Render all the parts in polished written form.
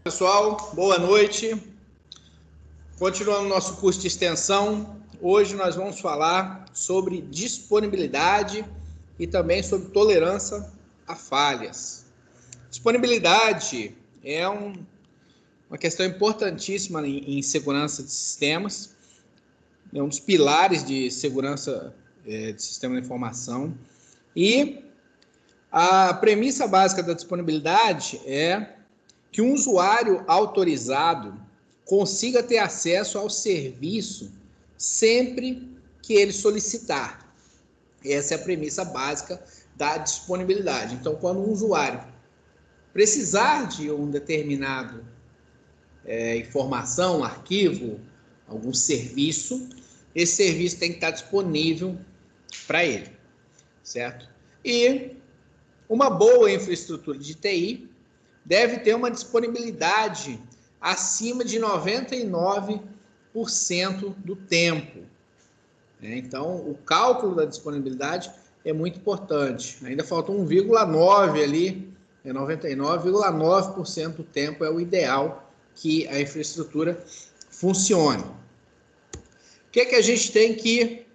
Pessoal, boa noite. Continuando nosso curso de extensão, hoje nós vamos falar sobre disponibilidade e também sobre tolerância a falhas. Disponibilidade é uma questão importantíssima em segurança de sistemas, é um dos pilares de segurança de sistema de informação. E a premissa básica da disponibilidade é que um usuário autorizado consiga ter acesso ao serviço sempre que ele solicitar. Essa é a premissa básica da disponibilidade. Então, quando um usuário precisar de um determinado informação, arquivo, algum serviço, esse serviço tem que estar disponível para ele, certo? E uma boa infraestrutura de TI deve ter uma disponibilidade acima de 99% do tempo. Então, o cálculo da disponibilidade é muito importante. Ainda falta 1,9 ali, 99,9% do tempo é o ideal que a infraestrutura funcione. O que é que a gente tem que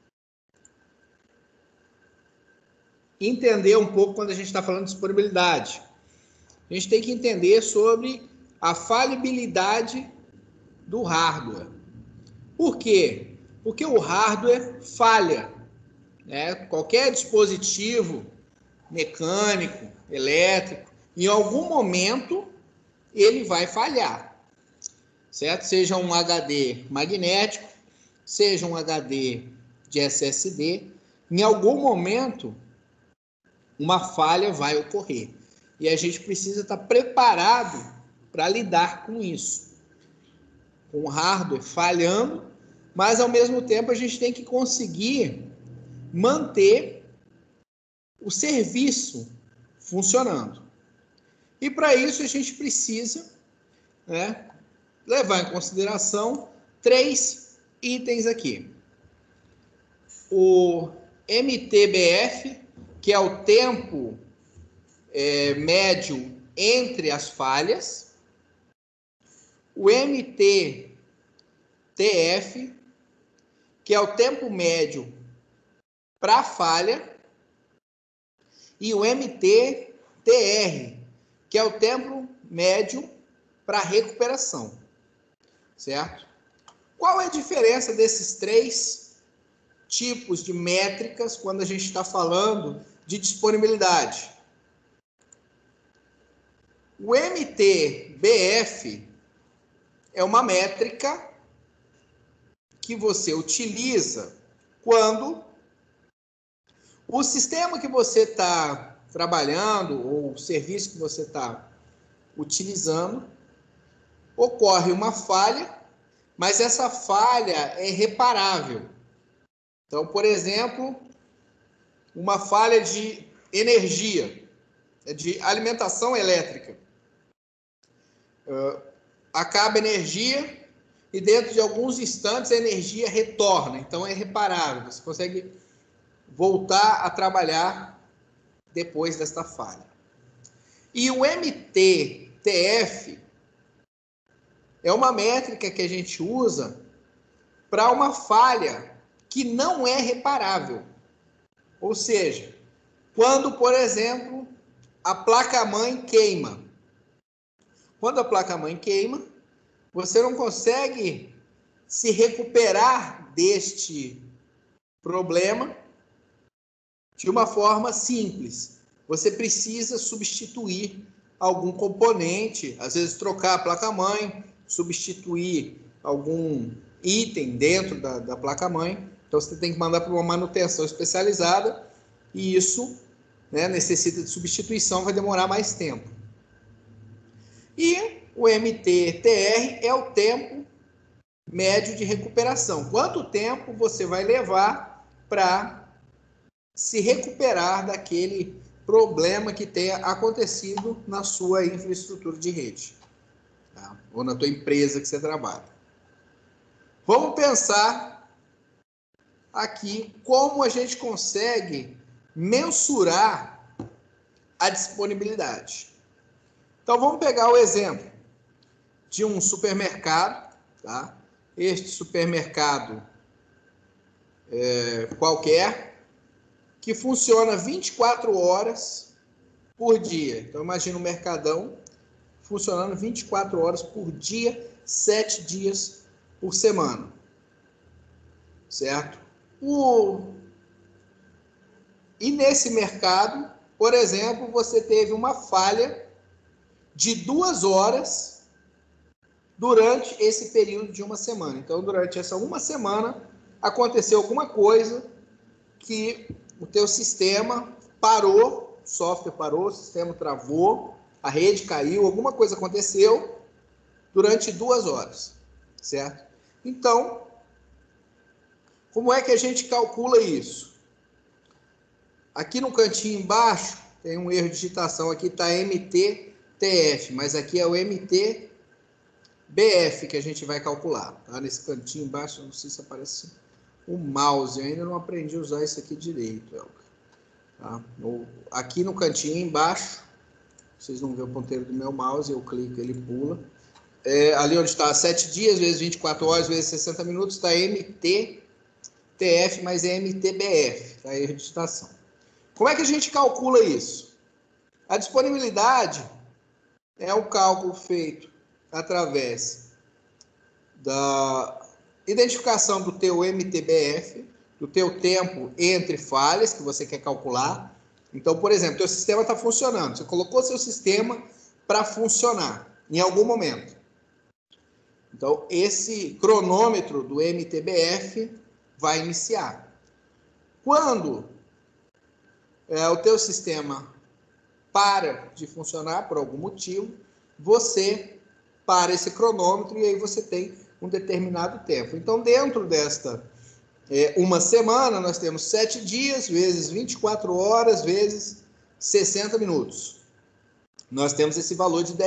entender um pouco quando a gente está falando de disponibilidade? A gente tem que entender sobre a falibilidade do hardware. Por quê? Porque o hardware falha, né? Qualquer dispositivo mecânico, elétrico, em algum momento ele vai falhar, certo? Seja um HD magnético, seja um HD de SSD, em algum momento uma falha vai ocorrer. E a gente precisa estar preparado para lidar com isso. Com o hardware falhando, mas ao mesmo tempo a gente tem que conseguir manter o serviço funcionando. E para isso a gente precisa, levar em consideração 3 itens aqui. O MTBF, que é o tempo médio entre as falhas, o MTTF, que é o tempo médio para a falha, e o MTTR, que é o tempo médio para a recuperação, certo? Qual é a diferença desses 3 tipos de métricas quando a gente está falando de disponibilidade? O MTBF é uma métrica que você utiliza quando o sistema que você está trabalhando ou o serviço que você está utilizando ocorre uma falha, mas essa falha é reparável. Então, por exemplo, uma falha de energia, de alimentação elétrica. Acaba a energia e dentro de alguns instantes a energia retorna, então é reparável, você consegue voltar a trabalhar depois desta falha. E o MTTF é uma métrica que a gente usa para uma falha que não é reparável. Ou seja, quando, por exemplo, a placa-mãe queima. Quando a placa-mãe queima, você não consegue se recuperar deste problema de uma forma simples. Você precisa substituir algum componente, às vezes trocar a placa-mãe, substituir algum item dentro da placa-mãe. Então, você tem que mandar para uma manutenção especializada e isso, necessita de substituição, vai demorar mais tempo. E o MTTR é o tempo médio de recuperação. Quanto tempo você vai levar para se recuperar daquele problema que tenha acontecido na sua infraestrutura de rede, tá? Ou na tua empresa que você trabalha. Vamos pensar aqui como a gente consegue mensurar a disponibilidade. Então, vamos pegar o exemplo. de um supermercado, tá? Este supermercado qualquer, que funciona 24 horas por dia. Então, imagina um mercadão funcionando 24 horas por dia, 7 dias por semana. Certo? E nesse mercado, por exemplo, você teve uma falha de 2 horas durante esse período de uma semana. Então, durante essa uma semana, aconteceu alguma coisa que o teu sistema parou, o software parou, o sistema travou, a rede caiu, alguma coisa aconteceu durante 2 horas, certo? Então, como é que a gente calcula isso? Aqui no cantinho embaixo, tem um erro de digitação, aqui está MTTF, mas aqui é o MTBF que a gente vai calcular, tá? Nesse cantinho embaixo, não sei se aparece o mouse, eu ainda não aprendi a usar isso aqui direito, Elka. Tá? Aqui no cantinho embaixo, vocês não vêem o ponteiro do meu mouse, eu clico, ele pula. Ali onde está 7 dias, vezes 24 horas, vezes 60 minutos, está MTTF, mas é MTBF, tá? Erro de digitação. Como é que a gente calcula isso? A disponibilidade é um cálculo feito através da identificação do teu MTBF, do teu tempo entre falhas que você quer calcular. Então, por exemplo, teu sistema está funcionando. Você colocou seu sistema para funcionar em algum momento. Então, esse cronômetro do MTBF vai iniciar. Quando o teu sistema para de funcionar por algum motivo, você para esse cronômetro e aí você tem um determinado tempo. Então, dentro desta uma semana, nós temos 7 dias, vezes 24 horas, vezes 60 minutos. Nós temos esse valor de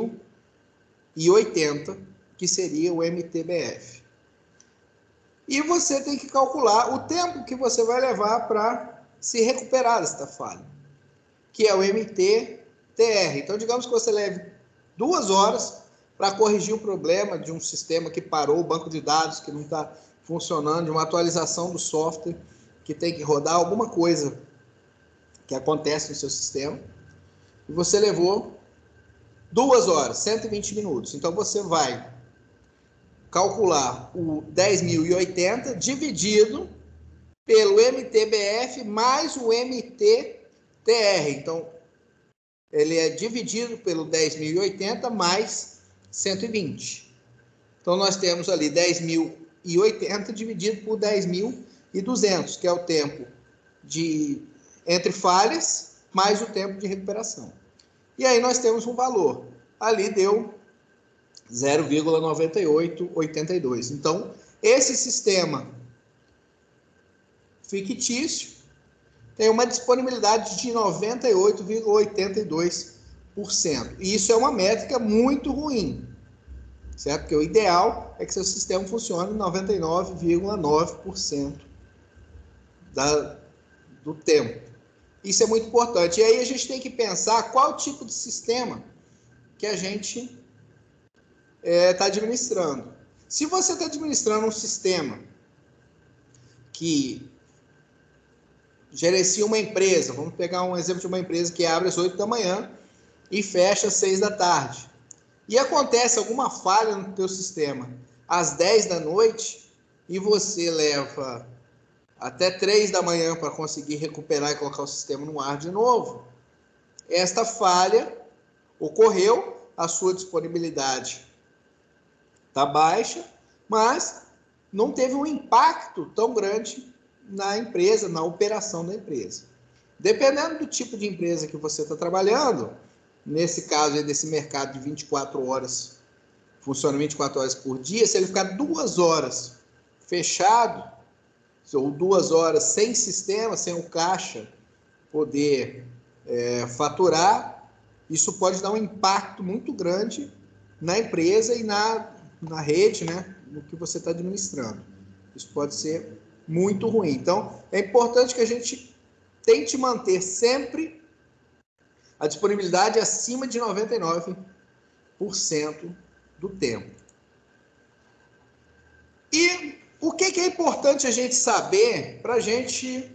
10.080, que seria o MTBF. E você tem que calcular o tempo que você vai levar para se recuperar desta falha, que é o MTTR. Então, digamos que você leve 2 horas para corrigir o problema de um sistema que parou, o banco de dados que não está funcionando, de uma atualização do software que tem que rodar alguma coisa que acontece no seu sistema. E você levou 2 horas, 120 minutos. Então, você vai calcular o 10.080 dividido pelo MTBF mais o MTTR. Então, ele é dividido pelo 10.080 mais 120. Então, nós temos ali 10.080 dividido por 10.200, que é o tempo entre falhas mais o tempo de recuperação. E aí nós temos um valor. Ali deu 0,9882. Então, esse sistema fictício tem uma disponibilidade de 98,82%. E isso é uma métrica muito ruim, certo? Porque o ideal é que seu sistema funcione 99,9% do tempo. Isso é muito importante. E aí a gente tem que pensar qual tipo de sistema que a gente está administrando. Se você está administrando um sistema que gerencia uma empresa, vamos pegar um exemplo de uma empresa que abre às 8 da manhã e fecha às 6 da tarde, e acontece alguma falha no teu sistema às 10 da noite e você leva até 3 da manhã para conseguir recuperar e colocar o sistema no ar de novo, esta falha ocorreu, a sua disponibilidade está baixa, mas não teve um impacto tão grande na empresa, na operação da empresa. Dependendo do tipo de empresa que você está trabalhando, nesse caso aí desse mercado de 24 horas, funciona 24 horas por dia, se ele ficar 2 horas fechado, ou 2 horas sem sistema, sem o caixa poder faturar, isso pode dar um impacto muito grande na empresa e na rede, né, no que você está administrando. Isso pode ser muito ruim. Então, é importante que a gente tente manter sempre a disponibilidade acima de 99% do tempo. E o que é importante a gente saber para a gente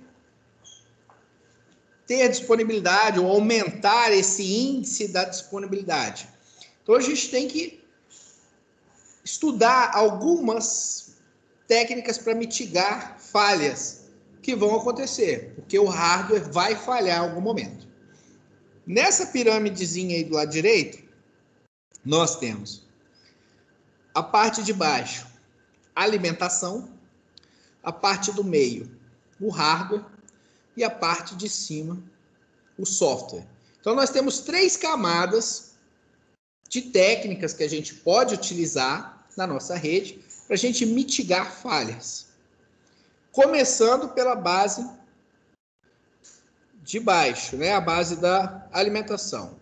ter disponibilidade ou aumentar esse índice da disponibilidade? Então, a gente tem que estudar algumas técnicas para mitigar falhas que vão acontecer, porque o hardware vai falhar em algum momento. Nessa pirâmidezinha aí do lado direito, nós temos a parte de baixo, alimentação, a parte do meio, o hardware, e a parte de cima, o software. Então, nós temos 3 camadas de técnicas que a gente pode utilizar na nossa rede para a gente mitigar falhas. Começando pela base de baixo, né? A base da alimentação.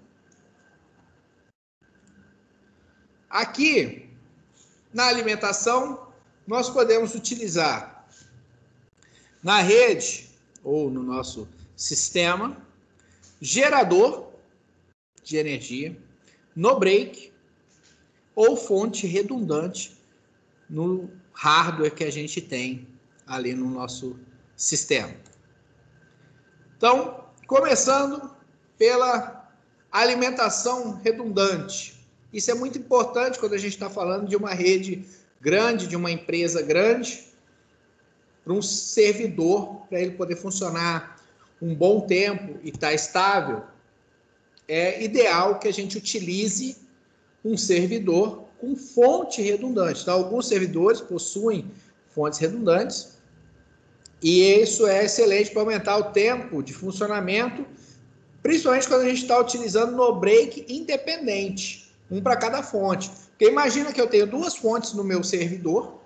Aqui, na alimentação, nós podemos utilizar na rede ou no nosso sistema gerador de energia, no break ou fonte redundante no hardware que a gente tem ali no nosso sistema. Então, começando pela alimentação redundante. Isso é muito importante quando a gente está falando de uma rede grande, de uma empresa grande, para um servidor, para ele poder funcionar um bom tempo e estar estável. É ideal que a gente utilize um servidor com fonte redundante. Então, alguns servidores possuem fontes redundantes e isso é excelente para aumentar o tempo de funcionamento, principalmente quando a gente está utilizando no break independente, um para cada fonte. Porque imagina que eu tenho 2 fontes no meu servidor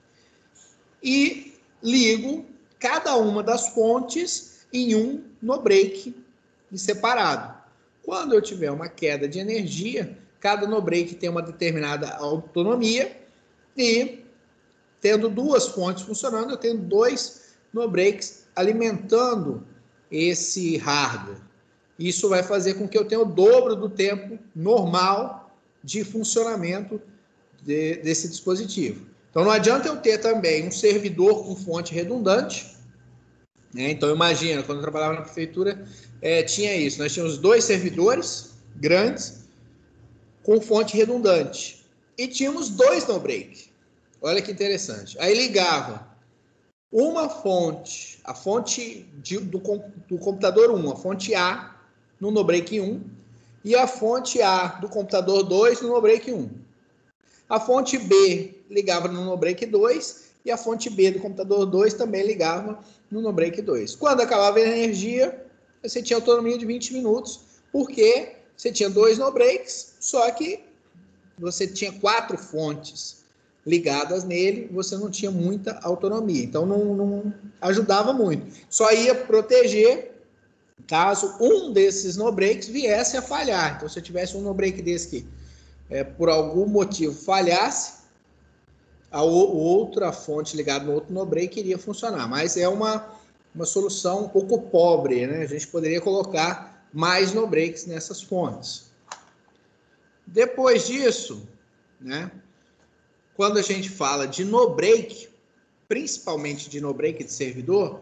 e ligo cada uma das fontes em um no break separado. Quando eu tiver uma queda de energia, cada no break tem uma determinada autonomia e, tendo 2 fontes funcionando, eu tenho 2 no breaks alimentando esse hardware. Isso vai fazer com que eu tenha o dobro do tempo normal de funcionamento desse dispositivo. Então, não adianta eu ter também um servidor com fonte redundante, né? Então, imagina, quando eu trabalhava na prefeitura, tinha isso. Nós tínhamos 2 servidores grandes com fonte redundante e tínhamos 2 no break. Olha que interessante. Aí ligava uma fonte, a fonte do computador 1, a fonte A no no break 1 e a fonte A do computador 2 no no break 1. A fonte B ligava no no break 2 e a fonte B do computador 2 também ligava no no break 2. Quando acabava a energia, você tinha autonomia de 20 minutos, porque você tinha 2 no breaks, só que você tinha 4 fontes ligadas nele, você não tinha muita autonomia. Então, não ajudava muito. Só ia proteger caso um desses no breaks viesse a falhar. Então, se eu tivesse um no break desse que por algum motivo falhasse, a outra fonte ligada no outro no break iria funcionar. Mas é uma solução um pouco pobre, né? A gente poderia colocar mais no breaks nessas fontes. Depois disso, né? Quando a gente fala de no break, principalmente de no break de servidor,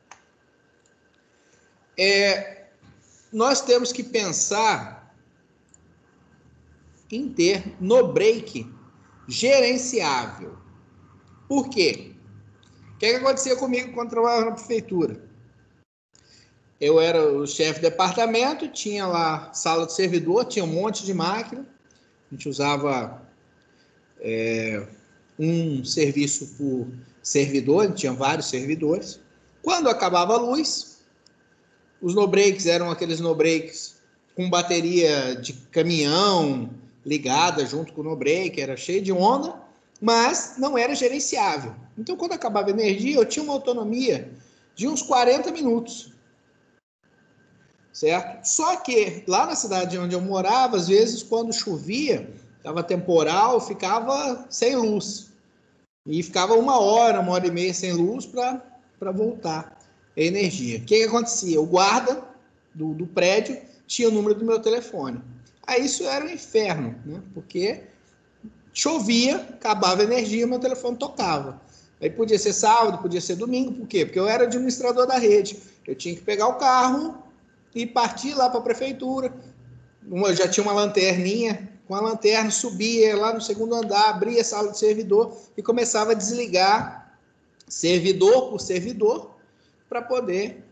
nós temos que pensar em ter no break gerenciável. Por quê? O que acontecia comigo quando trabalhava na prefeitura? Eu era o chefe de departamento, tinha lá sala de servidor, tinha um monte de máquina, a gente usava um serviço por servidor, tinha vários servidores. Quando acabava a luz, os no-breaks eram aqueles no-breaks com bateria de caminhão ligada junto com o no-break, era cheio de onda, mas não era gerenciável. Então, quando acabava a energia, eu tinha uma autonomia de uns 40 minutos. Certo? Só que lá na cidade onde eu morava, às vezes, quando chovia, estava temporal, ficava sem luz. E ficava 1h, 1h30 sem luz para voltar a energia. O que acontecia? O guarda do prédio tinha o número do meu telefone. Aí isso era um inferno, né? Porque Chovia, acabava a energia, meu telefone tocava. Aí podia ser sábado, podia ser domingo, por quê? Porque eu era administrador da rede. Eu tinha que pegar o carro e partir lá para a prefeitura. Eu já tinha uma lanterninha, com a lanterna subia lá no segundo andar, abria a sala de servidor e começava a desligar servidor por servidor para poder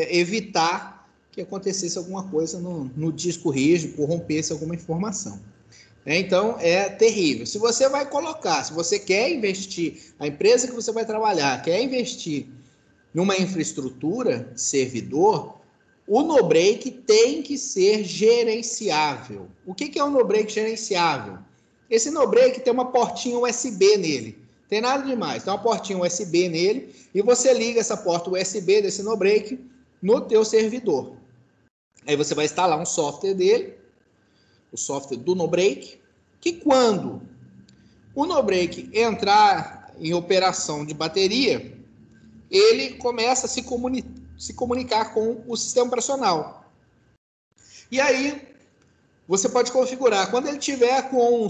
evitar que acontecesse alguma coisa no disco rígido, corrompesse alguma informação. Então, é terrível. Se você vai colocar, se você quer investir, a empresa que você vai trabalhar quer investir numa infraestrutura de servidor, o no-break tem que ser gerenciável. O que é um no-break gerenciável? Esse no-break tem uma portinha USB nele. Tem nada demais. Tem uma portinha USB nele e você liga essa porta USB desse no-break no teu servidor. Aí você vai instalar um software dele, o software do no-break, que quando o no-break entrar em operação de bateria, ele começa a se comunicar com o sistema operacional. E aí, você pode configurar, quando ele tiver com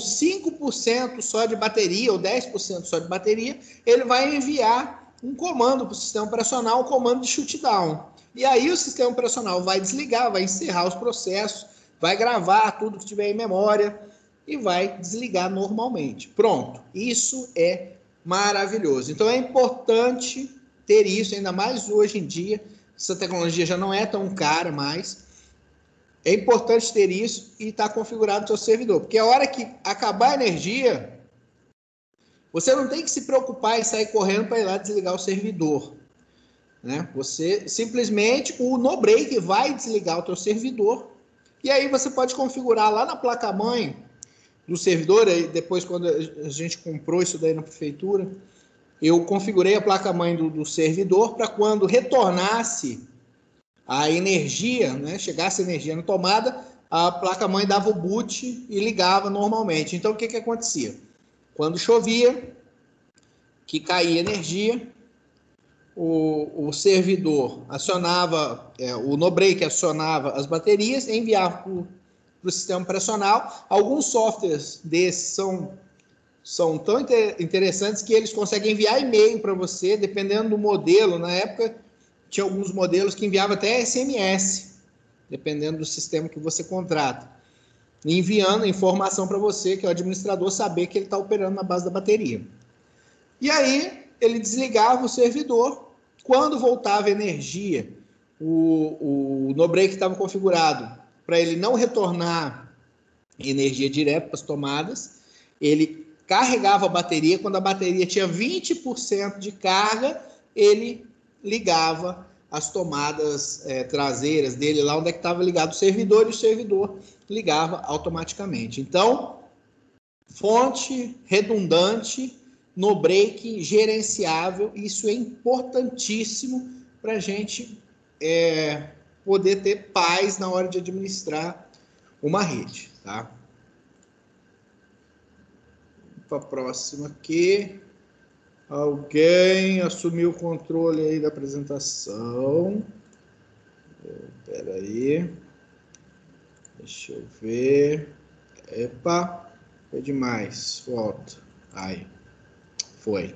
5% só de bateria, ou 10% só de bateria, ele vai enviar um comando para o sistema operacional, um comando de shutdown. E aí o sistema operacional vai desligar, vai encerrar os processos, vai gravar tudo que tiver em memória e vai desligar normalmente. Pronto, isso é maravilhoso. Então é importante ter isso, ainda mais hoje em dia, essa tecnologia já não é tão cara mais. É importante ter isso e estar configurado no seu servidor, porque a hora que acabar a energia, você não tem que se preocupar em sair correndo para ir lá desligar o servidor, né? Você simplesmente, o no-break vai desligar o teu servidor, e aí você pode configurar lá na placa-mãe do servidor. Aí depois, quando a gente comprou isso daí na prefeitura, eu configurei a placa-mãe do servidor para quando retornasse a energia, né, chegasse a energia na tomada, a placa-mãe dava o boot e ligava normalmente. Então, o que acontecia? Quando chovia, que caía energia, o servidor acionava, o no-break acionava as baterias, enviava para o sistema operacional. Alguns softwares desses são tão interessantes que eles conseguem enviar e-mail para você, dependendo do modelo. Na época, tinha alguns modelos que enviavam até SMS, dependendo do sistema que você contrata, enviando informação para você, que é o administrador, saber que ele está operando na base da bateria. E aí, ele desligava o servidor. Quando voltava a energia, o no-break estava configurado para ele não retornar energia direto para as tomadas. Ele carregava a bateria. Quando a bateria tinha 20% de carga, ele ligava as tomadas traseiras dele, lá onde é que estava ligado o servidor, e o servidor ligava automaticamente. Então, fonte redundante, no-break gerenciável, isso é importantíssimo para a gente poder ter paz na hora de administrar uma rede, tá? Para a próxima aqui. Alguém assumiu o controle aí da apresentação. Espera aí. Deixa eu ver. Epa, foi demais. Volta. Aí. Foi.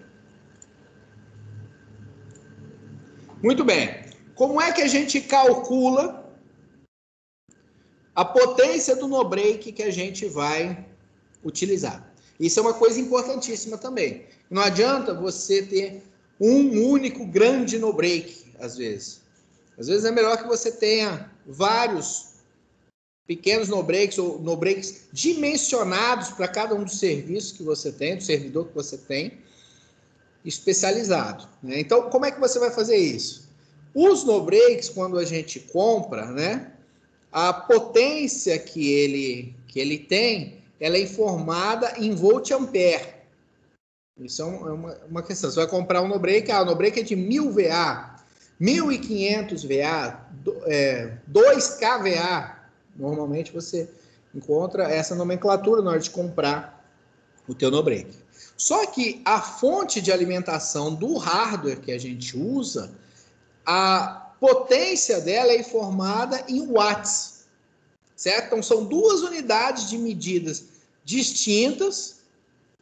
Muito bem. Como é que a gente calcula a potência do no-break que a gente vai utilizar? Isso é uma coisa importantíssima também. Não adianta você ter um único grande no-break, às vezes. Às vezes é melhor que você tenha vários pequenos no-breaks ou no-breaks dimensionados para cada um dos serviços que você tem, do servidor que você tem, especializado, né? Então, como é que você vai fazer isso? Os no-breaks, quando a gente compra, né, a potência que ele tem, ela é informada em volt-ampere. Isso é uma questão. Você vai comprar um no-break, o no-break é de 1000 VA, 1500 VA, 2K VA. Normalmente você encontra essa nomenclatura na hora de comprar o teu no-break. Só que a fonte de alimentação do hardware que a gente usa, a potência dela é informada em watts, certo? Então são duas unidades de medidas distintas,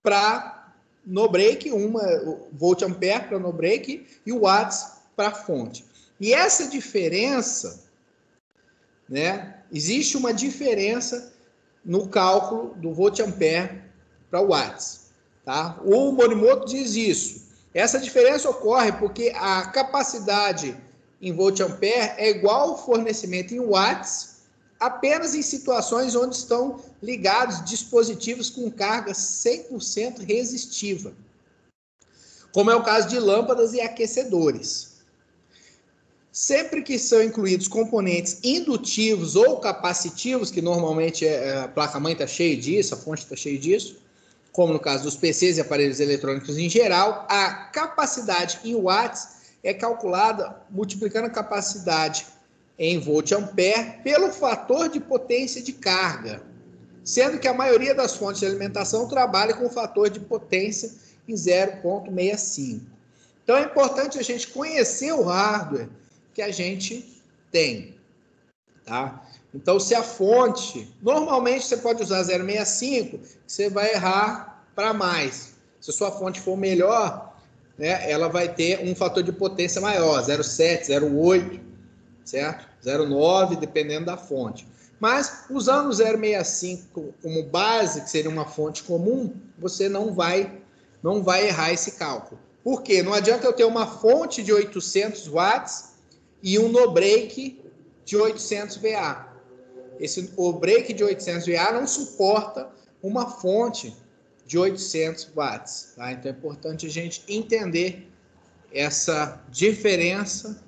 para no break, uma volt-ampere para no break e o watts para a fonte. E essa diferença, né, existe uma diferença no cálculo do volt-ampere para watts, tá? O Morimoto diz isso. Essa diferença ocorre porque a capacidade em volt-ampere é igual ao fornecimento em watts, apenas em situações onde estão ligados dispositivos com carga 100% resistiva, como é o caso de lâmpadas e aquecedores. Sempre que são incluídos componentes indutivos ou capacitivos, que normalmente a placa-mãe está cheia disso, a fonte está cheia disso, como no caso dos PCs e aparelhos eletrônicos em geral, a capacidade em watts é calculada multiplicando a capacidade em volt-ampere pelo fator de potência de carga, sendo que a maioria das fontes de alimentação trabalha com o fator de potência em 0,65. Então é importante a gente conhecer o hardware que a gente tem, tá? Então, se a fonte, normalmente você pode usar 0,65, você vai errar para mais. Se a sua fonte for melhor, né, ela vai ter um fator de potência maior, 0,7, 0,8, certo? 0,9, dependendo da fonte. Mas, usando o 0,65 como base, que seria uma fonte comum, você não vai errar esse cálculo. Por quê? Não adianta eu ter uma fonte de 800 watts e um no-break de 800 VA. O break de 800 VA não suporta uma fonte de 800 watts. Tá? Então é importante a gente entender essa diferença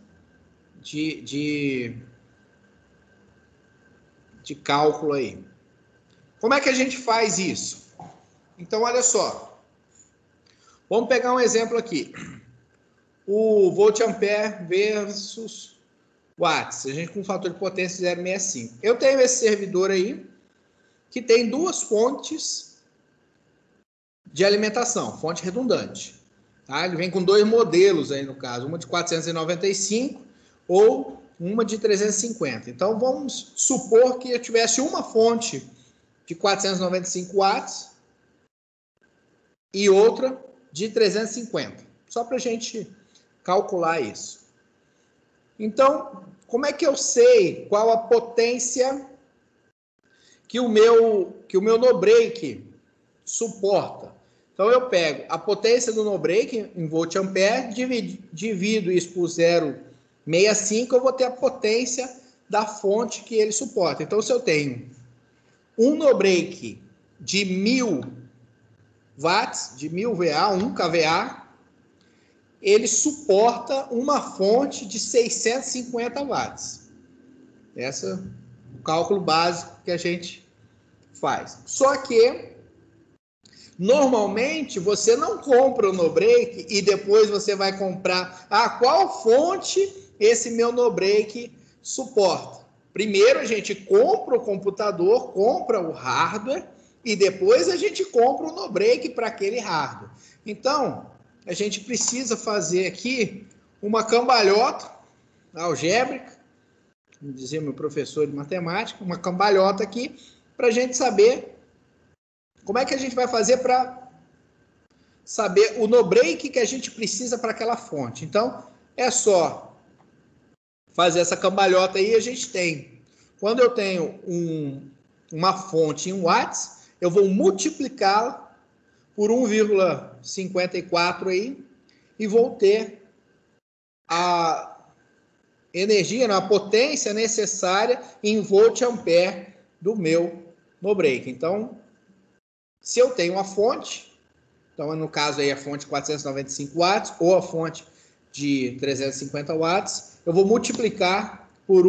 de cálculo aí. Como é que a gente faz isso? Então, olha só. Vamos pegar um exemplo aqui. O volt-ampere versus watts. A gente com um fator de potência de 0,65. Eu tenho esse servidor aí, que tem duas fontes de alimentação, fonte redundante. Tá? Ele vem com dois modelos aí no caso, uma de 495 ou uma de 350. Então vamos supor que eu tivesse uma fonte de 495 watts e outra de 350. Só para a gente calcular isso. Então, como é que eu sei qual a potência que o meu no-break suporta? Então, eu pego a potência do no-break em volt-ampere, divido isso por 0,65, eu vou ter a potência da fonte que ele suporta. Então, se eu tenho um no-break de 1000 watts, de 1000 VA, 1 kVA, ele suporta uma fonte de 650 watts. Esse é o cálculo básico que a gente faz. Só que, normalmente, você não compra o no-break e depois você vai comprar qual fonte esse meu no-break suporta. Primeiro a gente compra o computador, compra o hardware e depois a gente compra o no-break para aquele hardware. Então, a gente precisa fazer aqui uma cambalhota algébrica, como dizia meu professor de matemática, uma cambalhota aqui, para a gente saber como é que a gente vai fazer para saber o no-break que a gente precisa para aquela fonte. Então, é só fazer essa cambalhota aí, a gente tem. Quando eu tenho uma fonte em watts, eu vou multiplicá-la por 1,54 aí e vou ter a energia, a potência necessária em volt-ampere do meu no-break. Então, se eu tenho uma fonte, então no caso aí a fonte de 495 watts ou a fonte de 350 watts, eu vou multiplicar por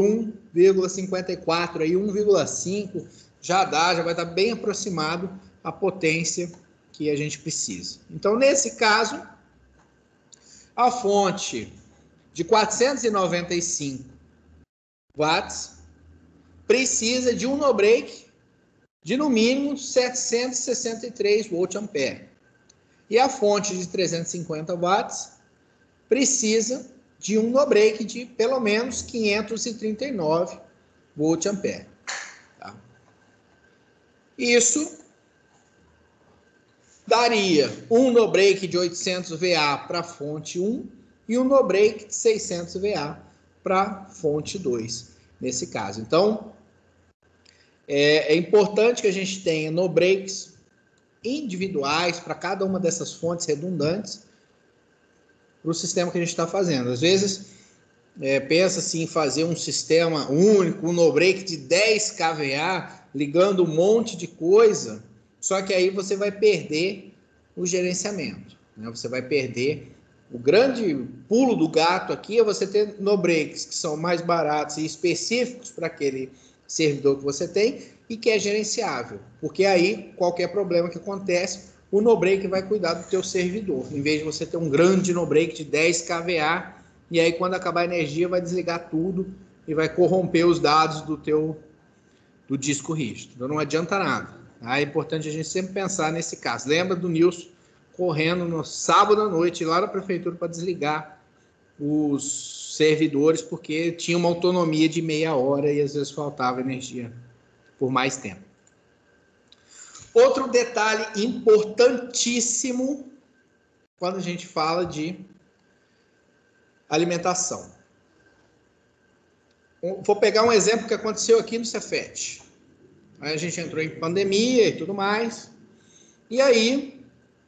1,54 aí, 1,5 já vai estar bem aproximado a potência que a gente precisa. Então, nesse caso, a fonte de 495 watts precisa de um no-break de, no mínimo, 763 volt-ampere. E a fonte de 350 watts precisa de um no-break de, pelo menos, 539 volt-ampere. Tá? Isso daria um no-break de 800 VA para a fonte 1 e um no-break de 600 VA para a fonte 2, nesse caso. Então, é importante que a gente tenha no-breaks individuais para cada uma dessas fontes redundantes para o sistema que a gente está fazendo. Às vezes, pensa-se em fazer um sistema único, um no-break de 10 kVA, ligando um monte de coisa, só que aí você vai perder o gerenciamento, né? Você vai perder o grande pulo do gato aqui, é você ter no-breaks que são mais baratos e específicos para aquele servidor que você tem e que é gerenciável, porque aí qualquer problema que acontece, o no-break vai cuidar do teu servidor, em vez de você ter um grande no-break de 10 kVA, e aí quando acabar a energia vai desligar tudo e vai corromper os dados do disco rígido. Então não adianta nada. É importante a gente sempre pensar nesse caso. Lembra do Nilson correndo no sábado à noite lá na prefeitura para desligar os servidores, porque tinha uma autonomia de meia hora e às vezes faltava energia por mais tempo. Outro detalhe importantíssimo quando a gente fala de alimentação. Vou pegar um exemplo que aconteceu aqui no Cefet. Aí a gente entrou em pandemia e tudo mais. E aí,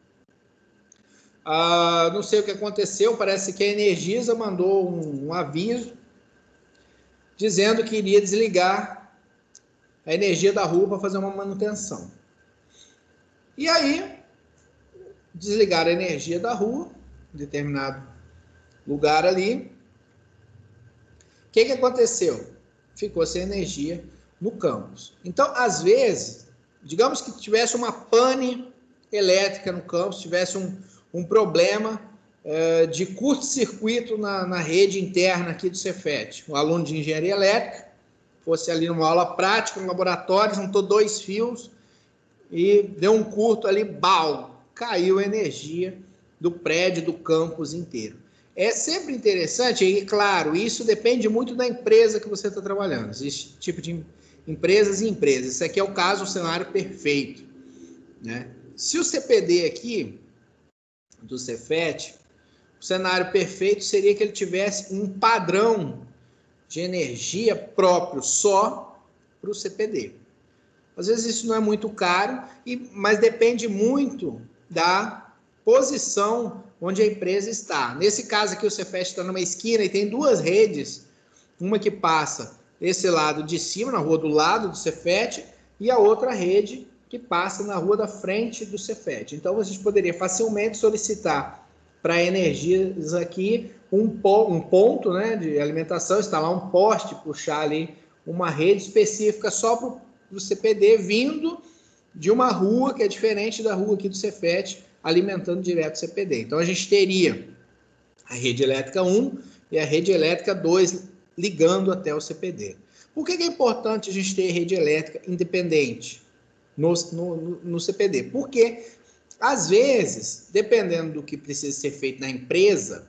não sei o que aconteceu, parece que a Energisa mandou um aviso dizendo que iria desligar a energia da rua para fazer uma manutenção. E aí, desligaram a energia da rua, em determinado lugar ali. O que aconteceu? Ficou sem energia no campus. Então, às vezes, digamos que tivesse uma pane elétrica no campus, tivesse um problema de curto-circuito na rede interna aqui do Cefet. Um aluno de engenharia elétrica fosse ali numa aula prática, no laboratório, juntou 2 fios e deu um curto ali, caiu a energia do prédio, do campus inteiro. É sempre interessante, e claro, isso depende muito da empresa que você está trabalhando. Existe tipo de empresas e empresas. Esse aqui é o caso, o cenário perfeito, né? Se o CPD aqui, do Cefet, o cenário perfeito seria que ele tivesse um padrão de energia próprio só para o CPD. Às vezes isso não é muito caro, mas depende muito da posição onde a empresa está. Nesse caso aqui, o Cefet está numa esquina e tem 2 redes, uma que passa esse lado de cima, na rua do lado do Cefet, e a outra rede que passa na rua da frente do Cefet. Então, a gente poderia facilmente solicitar para a Energisa aqui um ponto, né, de alimentação, instalar um poste, puxar ali uma rede específica só para o CPD, vindo de uma rua que é diferente da rua aqui do Cefet, alimentando direto o CPD. Então, a gente teria a rede elétrica 1 e a rede elétrica 2 ligando até o CPD. Por que é importante a gente ter rede elétrica independente no CPD? Porque, às vezes, dependendo do que precisa ser feito na empresa,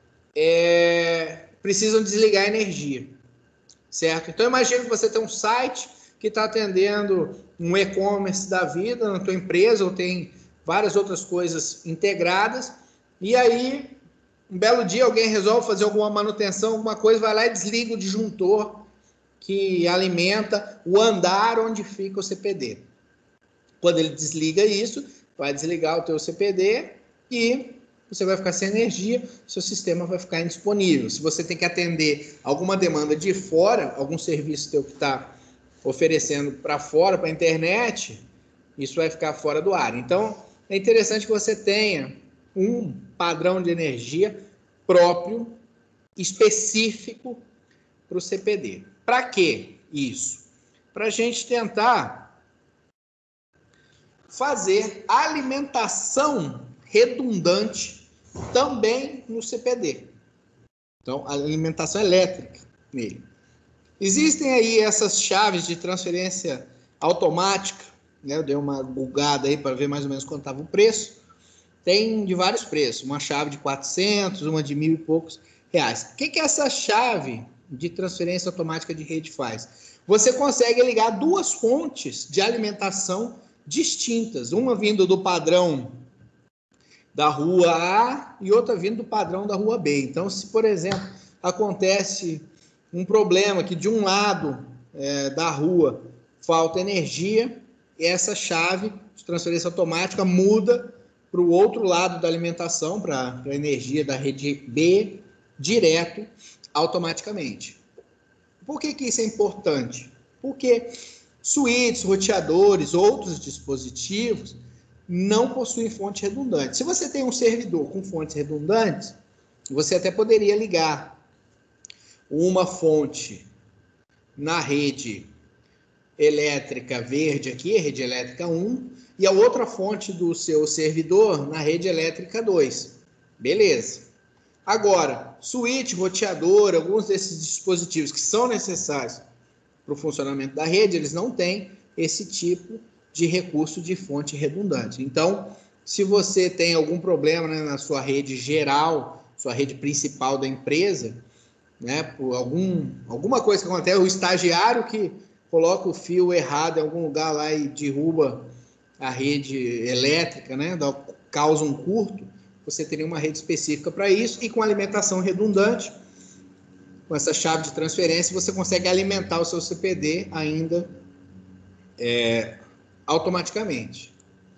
precisam desligar a energia, certo? Então, imagina que você tem um site que está atendendo um e-commerce da vida na tua empresa, ou tem várias outras coisas integradas, e aí, um belo dia, alguém resolve fazer alguma manutenção, alguma coisa, vai lá e desliga o disjuntor que alimenta o andar onde fica o CPD. Quando ele desliga isso, vai desligar o teu CPD e você vai ficar sem energia, seu sistema vai ficar indisponível. Se você tem que atender alguma demanda de fora, algum serviço teu que está oferecendo para fora, para a internet, isso vai ficar fora do ar. Então, é interessante que você tenha um padrão de energia próprio, específico para o CPD. Para que isso? Para a gente tentar fazer alimentação redundante também no CPD. Então, alimentação elétrica nele. Existem aí essas chaves de transferência automática, né? Eu dei uma bugada aí para ver mais ou menos quanto estava o preço. Tem de vários preços, uma chave de 400, uma de 1.000 e poucos reais. O que essa chave de transferência automática de rede faz? Você consegue ligar 2 fontes de alimentação distintas, uma vindo do padrão da rua A e outra vindo do padrão da rua B. Então, se, por exemplo, acontece um problema que de um lado da rua falta energia, essa chave de transferência automática muda para o outro lado da alimentação, para a energia da rede B, direto, automaticamente. Por que isso é importante? Porque switches, roteadores, outros dispositivos não possuem fonte redundante. Se você tem um servidor com fontes redundantes, você até poderia ligar uma fonte na rede elétrica verde aqui, rede elétrica 1, e a outra fonte do seu servidor na rede elétrica 2. Beleza. Agora, switch, roteador, alguns desses dispositivos que são necessários para o funcionamento da rede, eles não têm esse tipo de recurso de fonte redundante. Então, se você tem algum problema, né, na sua rede geral, sua rede principal da empresa, né, por alguma coisa que acontece, o estagiário que coloca o fio errado em algum lugar lá e derruba a rede elétrica, né, causa um curto, você teria uma rede específica para isso, e com alimentação redundante, com essa chave de transferência, você consegue alimentar o seu CPD ainda automaticamente.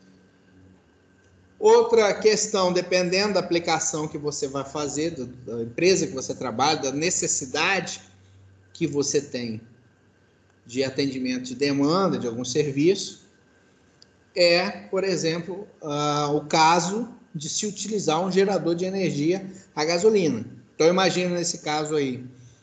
Outra questão, dependendo da aplicação que você vai fazer, da empresa que você trabalha, da necessidade que você tem de atendimento de demanda, de algum serviço, por exemplo, o caso de se utilizar um gerador de energia a gasolina. Então, imagina nesse caso aí,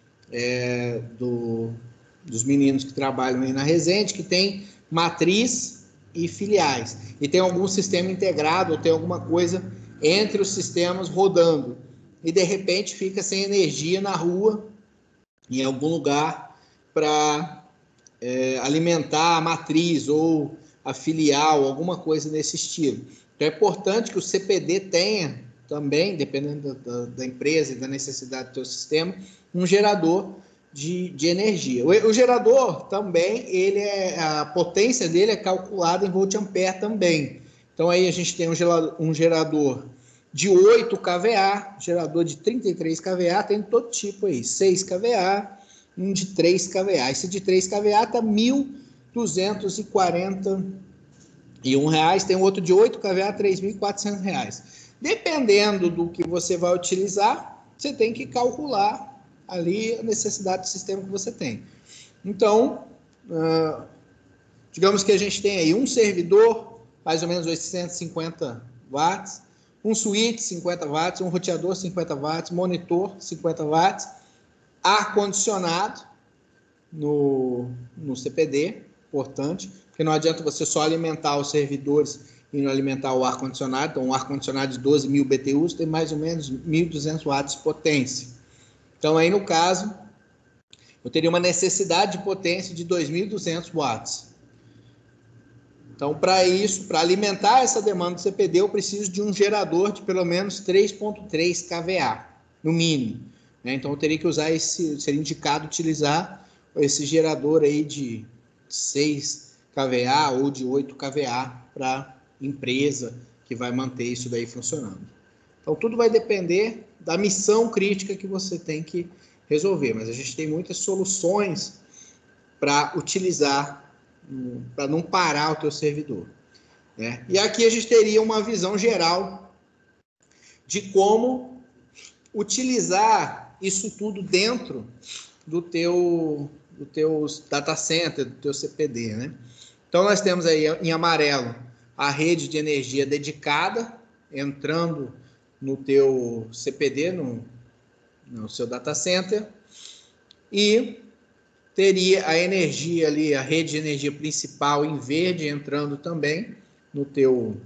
dos meninos que trabalham aí na Resende, que tem matriz e filiais, e tem algum sistema integrado, ou tem alguma coisa entre os sistemas rodando, e de repente fica sem energia na rua, em algum lugar, para alimentar a matriz ou a filial, alguma coisa desse estilo. Então é importante que o CPD tenha também, dependendo da empresa e da necessidade do seu sistema, um gerador de energia. O gerador também, a potência dele é calculada em volt-ampere também. Então aí a gente tem um gerador de 8 kVA, gerador de 33 kVA, tem todo tipo aí, 6 kVA, um de 3 kVA. Esse de 3 kVA está R$ 1.241, tem outro de 8 kVA, R$ 3.400. Dependendo do que você vai utilizar, você tem que calcular ali a necessidade do sistema que você tem. Então, digamos que a gente tem aí um servidor, mais ou menos 850 watts, um switch 50 watts, um roteador 50 watts, monitor 50 watts, ar-condicionado no CPD, importante, porque não adianta você só alimentar os servidores e não alimentar o ar-condicionado. Então, um ar-condicionado de 12.000 BTUs tem mais ou menos 1.200 watts de potência. Então, aí no caso, eu teria uma necessidade de potência de 2.200 watts. Então, para isso, para alimentar essa demanda do CPD, eu preciso de um gerador de pelo menos 3.3 kVA, no mínimo. Então, eu teria que usar seria indicado utilizar esse gerador aí de 6 kVA ou de 8 kVA para empresa que vai manter isso daí funcionando. Então, tudo vai depender da missão crítica que você tem que resolver, mas a gente tem muitas soluções para utilizar, para não parar o teu servidor, né? E aqui a gente teria uma visão geral de como utilizar isso tudo dentro do teu data center, do teu CPD, né? Então, nós temos aí em amarelo a rede de energia dedicada, entrando no teu CPD, no seu data center, e teria a energia ali, a rede de energia principal em verde, entrando também no teu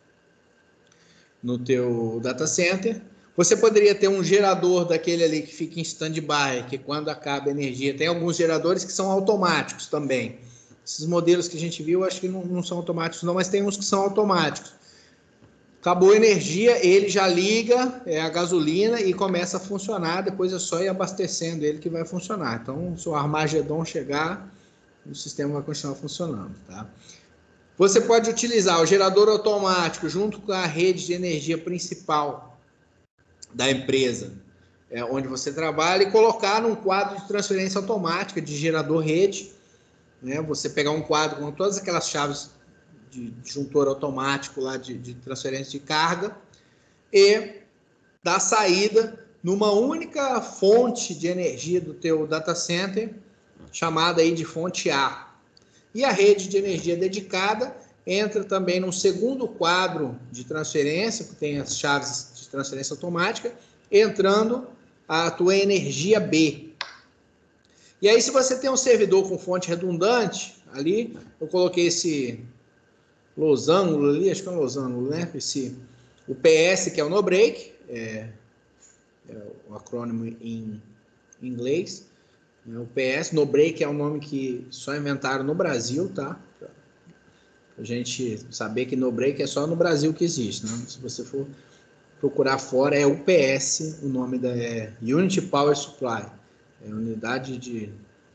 data center. Você poderia ter um gerador daquele ali que fica em stand-by, que quando acaba a energia, tem alguns geradores que são automáticos também. Esses modelos que a gente viu, acho que não são automáticos não, mas tem uns que são automáticos. Acabou a energia, ele já liga a gasolina e começa a funcionar, depois é só ir abastecendo ele que vai funcionar. Então, se o Armagedon chegar, o sistema vai continuar funcionando, tá? Você pode utilizar o gerador automático junto com a rede de energia principal da empresa, onde você trabalha, e colocar num quadro de transferência automática de gerador rede, né? Você pegar um quadro com todas aquelas chaves de disjuntor automático lá de transferência de carga e dar saída numa única fonte de energia do teu data center, chamada aí de fonte A. E a rede de energia dedicada entra também num segundo quadro de transferência, que tem as chaves de transferência automática, entrando a tua energia B. E aí, se você tem um servidor com fonte redundante, ali, eu coloquei esse losango ali, acho que é um losango, né? O PS, que é o no break, é o acrônimo em inglês. O PS, no break, é um nome que só inventaram no Brasil, tá? A gente saber que no break é só no Brasil que existe, né? Se você for procurar fora, é UPS, o nome é Unity Power Supply, é unidade de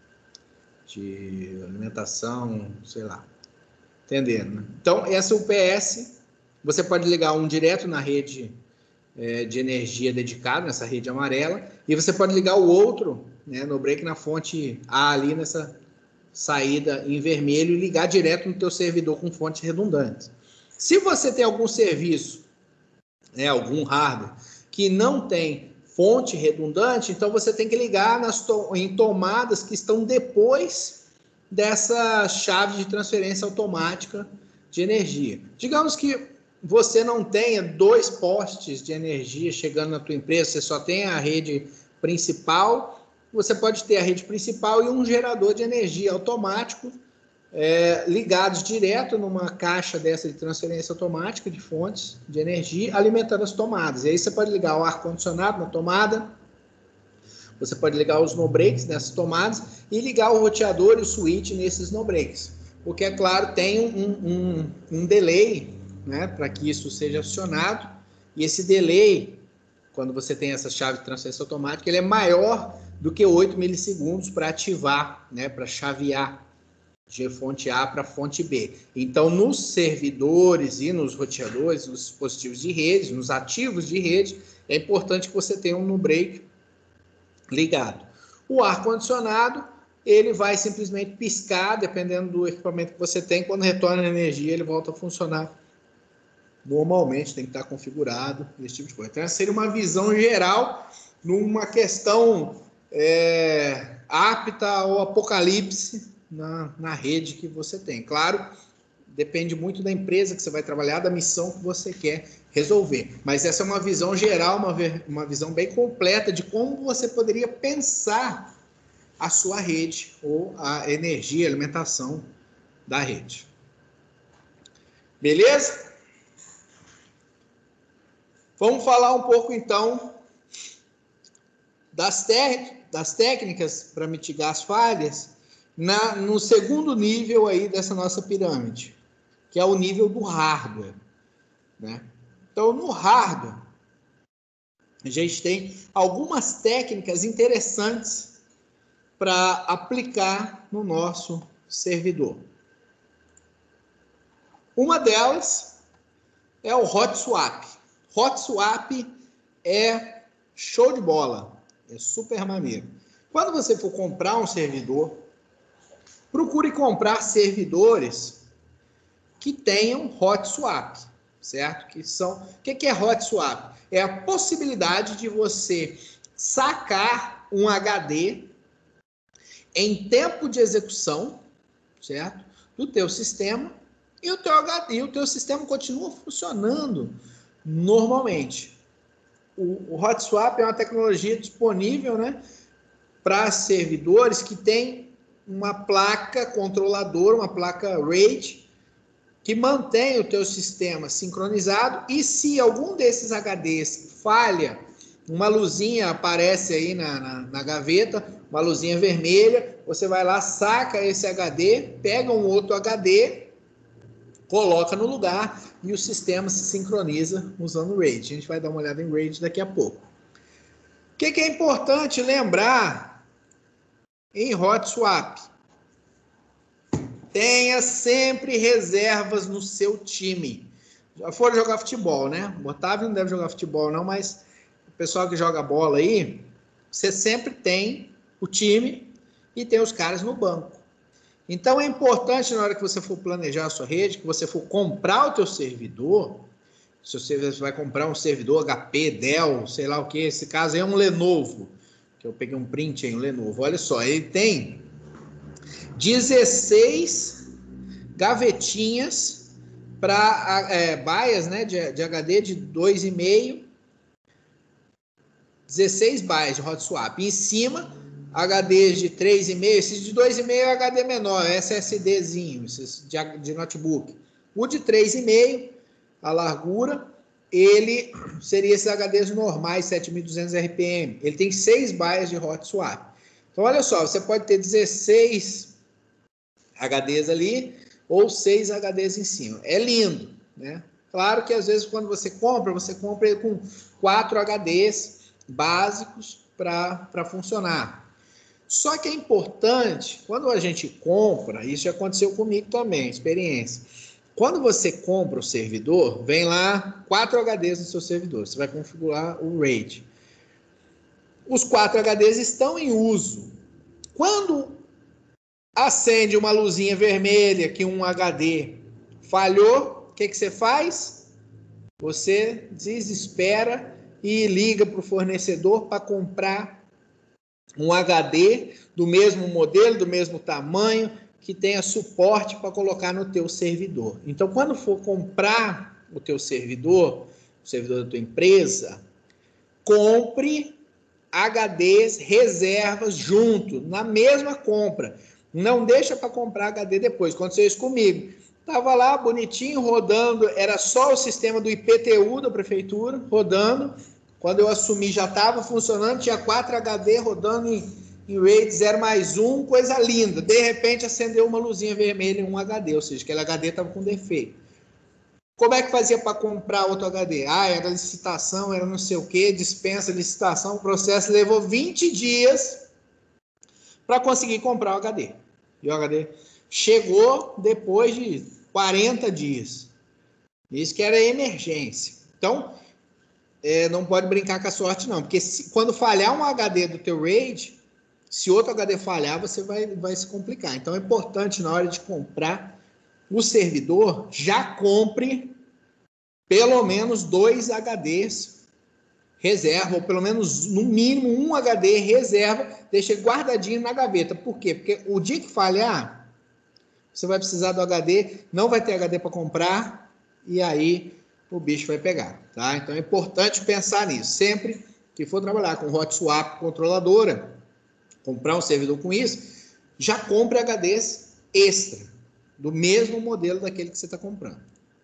alimentação, sei lá, entendendo, né? Então, essa UPS, você pode ligar um direto na rede de energia dedicada, nessa rede amarela, e você pode ligar o outro, né, no break, na fonte A ali, nessa saída em vermelho, e ligar direto no teu servidor com fontes redundantes. Se você tem algum serviço, algum hardware, que não tem fonte redundante, então você tem que ligar em tomadas que estão depois dessa chave de transferência automática de energia. Digamos que você não tenha 2 postes de energia chegando na tua empresa, você só tem a rede principal, você pode ter a rede principal e um gerador de energia automático ligados direto numa caixa dessa de transferência automática de fontes de energia, alimentando as tomadas. E aí você pode ligar o ar-condicionado na tomada, você pode ligar os no-breaks nessas tomadas e ligar o roteador e o switch nesses no-breaks. Porque, é claro, tem um delay, né, para que isso seja acionado, e esse delay, quando você tem essa chave de transferência automática, ele é maior do que 8 milissegundos para ativar, né, para chavear de fonte A para fonte B. Então, nos servidores e nos roteadores, nos dispositivos de rede, nos ativos de rede, é importante que você tenha um no-break ligado. O ar-condicionado, ele vai simplesmente piscar, dependendo do equipamento que você tem, quando retorna a energia, ele volta a funcionar normalmente, tem que estar configurado, esse tipo de coisa. Então, essa seria uma visão geral numa questão apta ao apocalipse na rede que você tem. Claro, depende muito da empresa que você vai trabalhar, da missão que você quer resolver. Mas essa é uma visão geral, uma visão bem completa de como você poderia pensar a sua rede ou a energia, a alimentação da rede. Beleza? Vamos falar um pouco, então, das técnicas para mitigar as falhas no segundo nível aí dessa nossa pirâmide, que é o nível do hardware, né? Então, no hardware, a gente tem algumas técnicas interessantes para aplicar no nosso servidor. Uma delas é o hot swap. Hot swap é show de bola, é super maneiro. Quando você for comprar um servidor, procure comprar servidores que tenham hot swap, certo? O que é hot swap? É a possibilidade de você sacar um HD em tempo de execução, certo? Do teu sistema, e o teu sistema continua funcionando normalmente. O hot swap é uma tecnologia disponível, né, para servidores que têm uma placa controladora, uma placa RAID, que mantém o teu sistema sincronizado, e se algum desses HDs falha, uma luzinha aparece aí na gaveta, uma luzinha vermelha, você vai lá, saca esse HD, pega um outro HD, coloca no lugar e o sistema se sincroniza usando o RAID. A gente vai dar uma olhada em RAID daqui a pouco. O que é importante lembrar em hot swap? Tenha sempre reservas no seu time. Já foram jogar futebol, né? O Otávio não deve jogar futebol, não, mas o pessoal que joga bola aí, você sempre tem o time e tem os caras no banco. Então é importante, na hora que você for planejar a sua rede, que você for comprar o teu servidor, se você vai comprar um servidor HP, Dell, sei lá o que, esse caso aí é um Lenovo, que eu peguei um print aí, um Lenovo. Olha só, ele tem 16 gavetinhas para baias, né, de HD de 2,5, 16 baias de hot swap. E em cima, HDs de 3,5, esses de 2,5 é HD menor, SSDzinho, esses de notebook. O de 3,5, a largura, ele seria esses HDs normais, 7.200 RPM. Ele tem 6 baias de hot swap. Então, olha só, você pode ter 16 HDs ali ou 6 HDs em cima. É lindo, né? Claro que às vezes quando você compra ele com 4 HDs básicos para funcionar. Só que é importante, quando a gente compra, isso já aconteceu comigo também, experiência. Quando você compra o servidor, vem lá 4 HDs no seu servidor. Você vai configurar o RAID. Os 4 HDs estão em uso. Quando acende uma luzinha vermelha que um HD falhou, o que você faz? Você desespera e liga para o fornecedor para comprar um HD do mesmo modelo, do mesmo tamanho, que tenha suporte para colocar no teu servidor. Então, quando for comprar o teu servidor, o servidor da tua empresa, compre HDs reservas junto, na mesma compra. Não deixa para comprar HD depois. Aconteceu isso comigo. Estava lá bonitinho, rodando, era só o sistema do IPTU da prefeitura, rodando. Quando eu assumi já estava funcionando, tinha 4 HD rodando em RAID 0+1, coisa linda. De repente acendeu uma luzinha vermelha em um HD, ou seja, aquele HD estava com defeito. Como é que fazia para comprar outro HD? Era licitação, era não sei o que, dispensa, licitação, o processo levou 20 dias para conseguir comprar o HD. E o HD chegou depois de 40 dias. Isso que era emergência. Então, não pode brincar com a sorte, não. Porque quando falhar um HD do teu RAID, se outro HD falhar, você vai se complicar. Então, é importante, na hora de comprar o servidor, já compre pelo menos 2 HDs reserva, ou pelo menos, no mínimo, um HD reserva, deixa guardadinho na gaveta. Por quê? Porque o dia que falhar, você vai precisar do HD, não vai ter HD para comprar, e aí o bicho vai pegar, tá? Então é importante pensar nisso. Sempre que for trabalhar com hot swap controladora, comprar um servidor com isso, já compre HDs extra, do mesmo modelo daquele que você está comprando.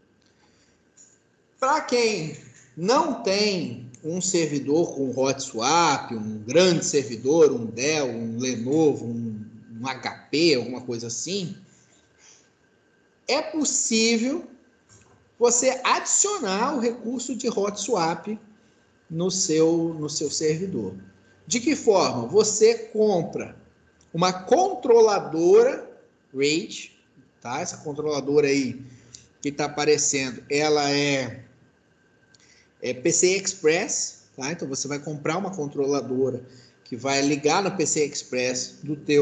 Para quem não tem um servidor com hot swap, um grande servidor, um Dell, um Lenovo, um HP, alguma coisa assim, é possível você adicionar o recurso de hot swap no seu servidor. De que forma? Você compra uma controladora RAID, tá? Essa controladora aí que está aparecendo, ela é PCI Express, tá? Então você vai comprar uma controladora que vai ligar no PCI Express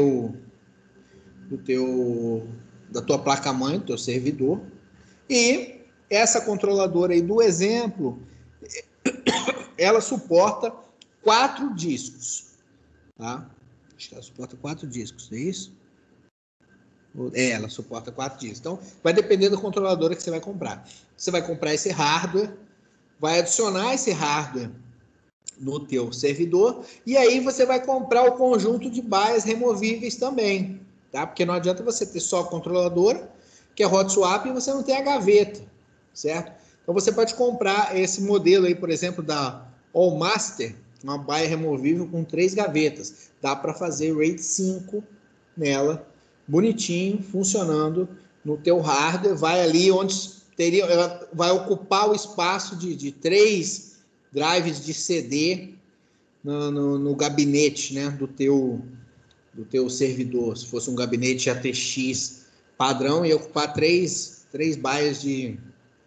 da tua placa-mãe, do teu servidor. E essa controladora aí do exemplo, ela suporta 4 discos, tá? Acho que ela suporta 4 discos, não é isso? Ela suporta 4 discos. Então, vai depender da controladora que você vai comprar. Você vai comprar esse hardware, vai adicionar esse hardware no teu servidor, e aí você vai comprar o conjunto de BIOS removíveis também, tá? Porque não adianta você ter só a controladora, que é hot swap, e você não tem a gaveta, certo? Então você pode comprar esse modelo aí, por exemplo, da Allmaster, uma BIOS removível com 3 gavetas. Dá para fazer RAID 5 nela, bonitinho, funcionando no teu hardware, vai ali onde ela vai ocupar o espaço de 3 drives de CD no gabinete, né, do teu servidor. Se fosse um gabinete ATX padrão ia ocupar 3 baias de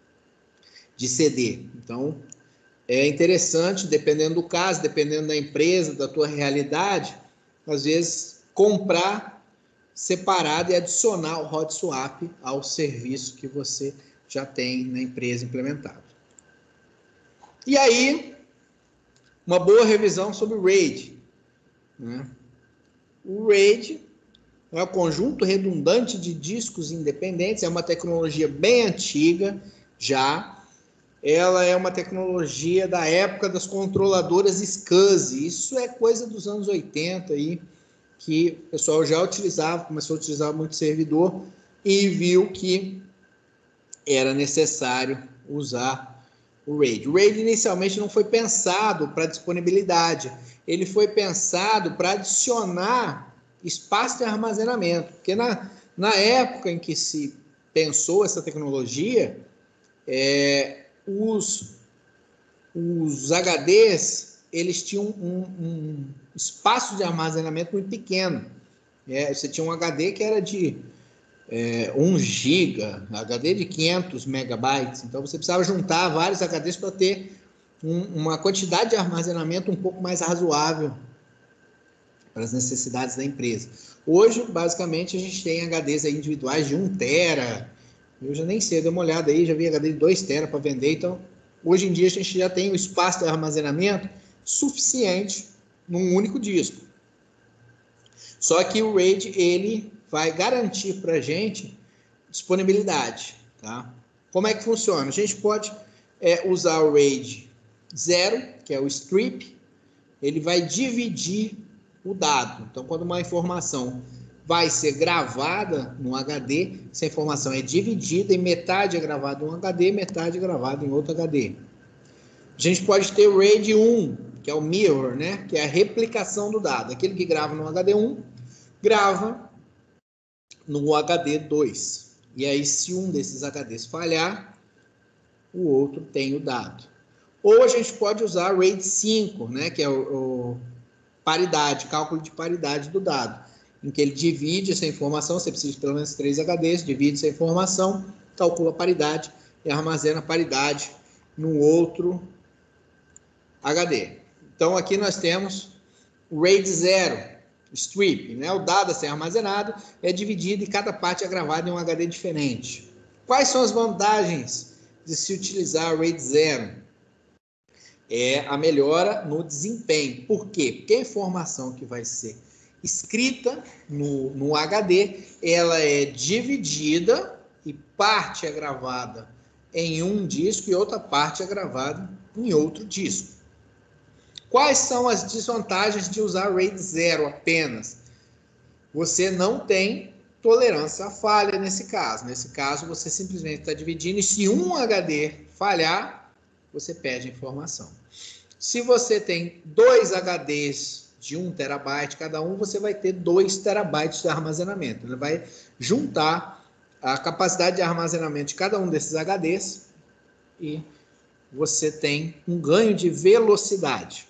CD. Então, é interessante, dependendo do caso, dependendo da empresa, da tua realidade, às vezes comprar separado e adicionar o hot swap ao serviço que você já tem na empresa implementado. E aí, uma boa revisão sobre o RAID, né? O RAID é um conjunto redundante de discos independentes, é uma tecnologia bem antiga já. Ela é uma tecnologia da época das controladoras SCSI. Isso é coisa dos anos 80 aí, que o pessoal já utilizava, começou a utilizar muito servidor e viu que era necessário usar o RAID. O RAID inicialmente não foi pensado para disponibilidade, ele foi pensado para adicionar espaço de armazenamento, porque na época em que se pensou essa tecnologia, os HDs, eles tinham um espaço de armazenamento muito pequeno. Você tinha um HD que era de 1 GB, HD de 500 megabytes. Então, você precisava juntar vários HDs para ter uma quantidade de armazenamento um pouco mais razoável para as necessidades da empresa. Hoje, basicamente, a gente tem HDs aí individuais de 1 tera. Eu já nem sei, dei uma olhada aí, já vi HD de 2 tera para vender. Então, hoje em dia, a gente já tem o espaço de armazenamento suficiente num único disco. Só que o RAID, ele vai garantir para a gente disponibilidade. Tá? Como é que funciona? A gente pode usar o RAID 0, que é o strip, ele vai dividir o dado. Então, quando uma informação vai ser gravada no HD, essa informação é dividida e metade é gravada em um HD, metade é gravada em outro HD. A gente pode ter o RAID 1, que é o mirror, né? Que é a replicação do dado. Aquele que grava no HD 1, grava no HD 2. E aí, se um desses HDs falhar, o outro tem o dado. Ou a gente pode usar o RAID 5, né? Que é o paridade, cálculo de paridade do dado, em que ele divide essa informação, você precisa de pelo menos 3 HDs, divide essa informação, calcula a paridade e armazena a paridade no outro HD. Então, aqui nós temos o RAID 0, strip, né? O dado a ser armazenado é dividido e cada parte é gravada em um HD diferente. Quais são as vantagens de se utilizar o RAID 0? É a melhora no desempenho. Por quê? Porque a informação que vai ser escrita no HD, ela é dividida e parte é gravada em um disco e outra parte é gravada em outro disco. Quais são as desvantagens de usar o RAID 0 apenas? Você não tem tolerância à falha nesse caso. Nesse caso, você simplesmente está dividindo e se um HD falhar, você perde a informação. Se você tem 2 HDs de 1 terabyte cada um, você vai ter 2 terabytes de armazenamento. Ele vai juntar a capacidade de armazenamento de cada um desses HDs e você tem um ganho de velocidade.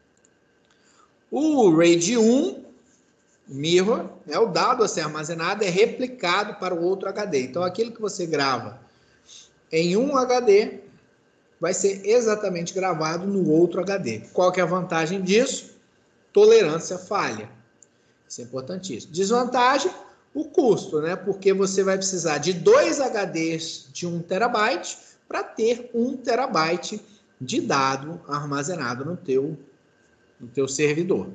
O RAID 1, mirror, o dado a ser armazenado é replicado para o outro HD. Então, aquilo que você grava em um HD vai ser exatamente gravado no outro HD. Qual que é a vantagem disso? Tolerância à falha. Isso é importantíssimo. Desvantagem, o custo, né? Porque você vai precisar de 2 HDs de 1 terabyte para ter 1 terabyte de dado armazenado no teu servidor.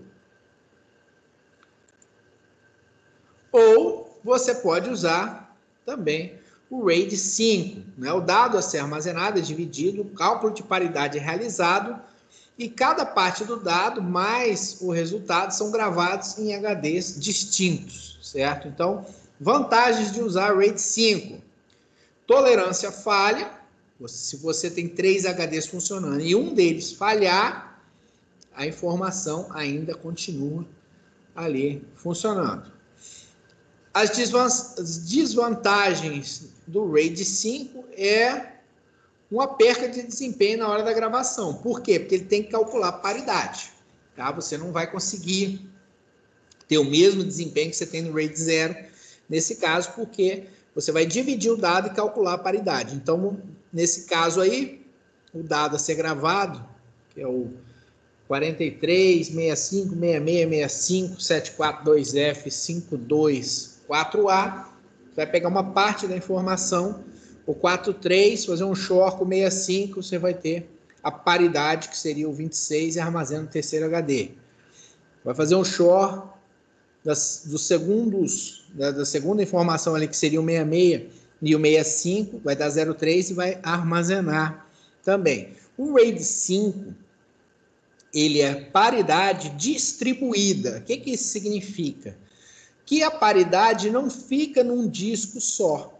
Ou você pode usar também o RAID 5, né? O dado a ser armazenado é dividido, o cálculo de paridade é realizado e cada parte do dado mais o resultado são gravados em HDs distintos, certo? Então, vantagens de usar o RAID 5. Tolerância à falha. Se você tem 3 HDs funcionando e um deles falhar, a informação ainda continua ali funcionando. As desvantagens do RAID 5 é uma perca de desempenho na hora da gravação. Por quê? Porque ele tem que calcular paridade. Tá? Você não vai conseguir ter o mesmo desempenho que você tem no RAID 0, nesse caso, porque você vai dividir o dado e calcular a paridade. Então, nesse caso aí, o dado a ser gravado, que é o 43, 65, 66, 65, 742F, 524A, vai pegar uma parte da informação, o 43, fazer um XOR com 65, você vai ter a paridade, que seria o 26, e armazena no terceiro HD. Vai fazer um XOR dos segundos, da segunda informação ali, que seria o 66 e o 65, vai dar 0,3 e vai armazenar também. O RAID 5, ele é paridade distribuída. O que que isso significa? Que a paridade não fica num disco só.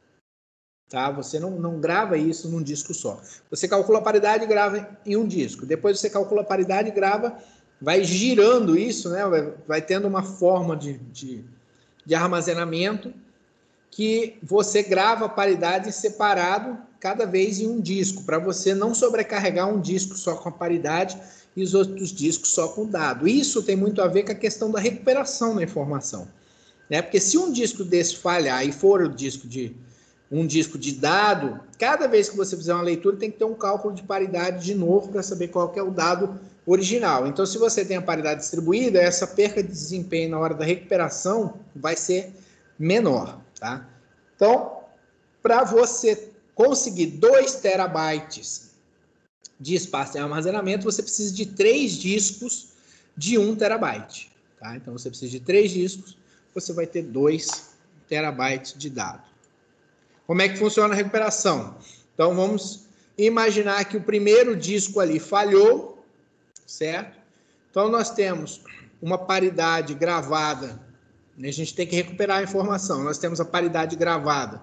Tá? Você não grava isso num disco só. Você calcula a paridade e grava em um disco. Depois você calcula a paridade e grava, vai girando isso, né? Vai tendo uma forma de armazenamento que você grava a paridade separado cada vez em um disco, para você não sobrecarregar um disco só com a paridade e os outros discos só com o dado. Isso tem muito a ver com a questão da recuperação da informação, né? Porque se um disco desse falhar e for um disco de dado, cada vez que você fizer uma leitura tem que ter um cálculo de paridade de novo para saber qual que é o dado original. Então, se você tem a paridade distribuída, essa perca de desempenho na hora da recuperação vai ser menor, tá? Então, para você conseguir 2 terabytes de espaço de armazenamento, você precisa de 3 discos de 1 terabyte, tá? Então, você precisa de 3 discos, você vai ter 2 terabytes de dado. Como é que funciona a recuperação? Então, vamos imaginar que o primeiro disco ali falhou, certo? Então, nós temos uma paridade gravada. A gente tem que recuperar a informação. Nós temos a paridade gravada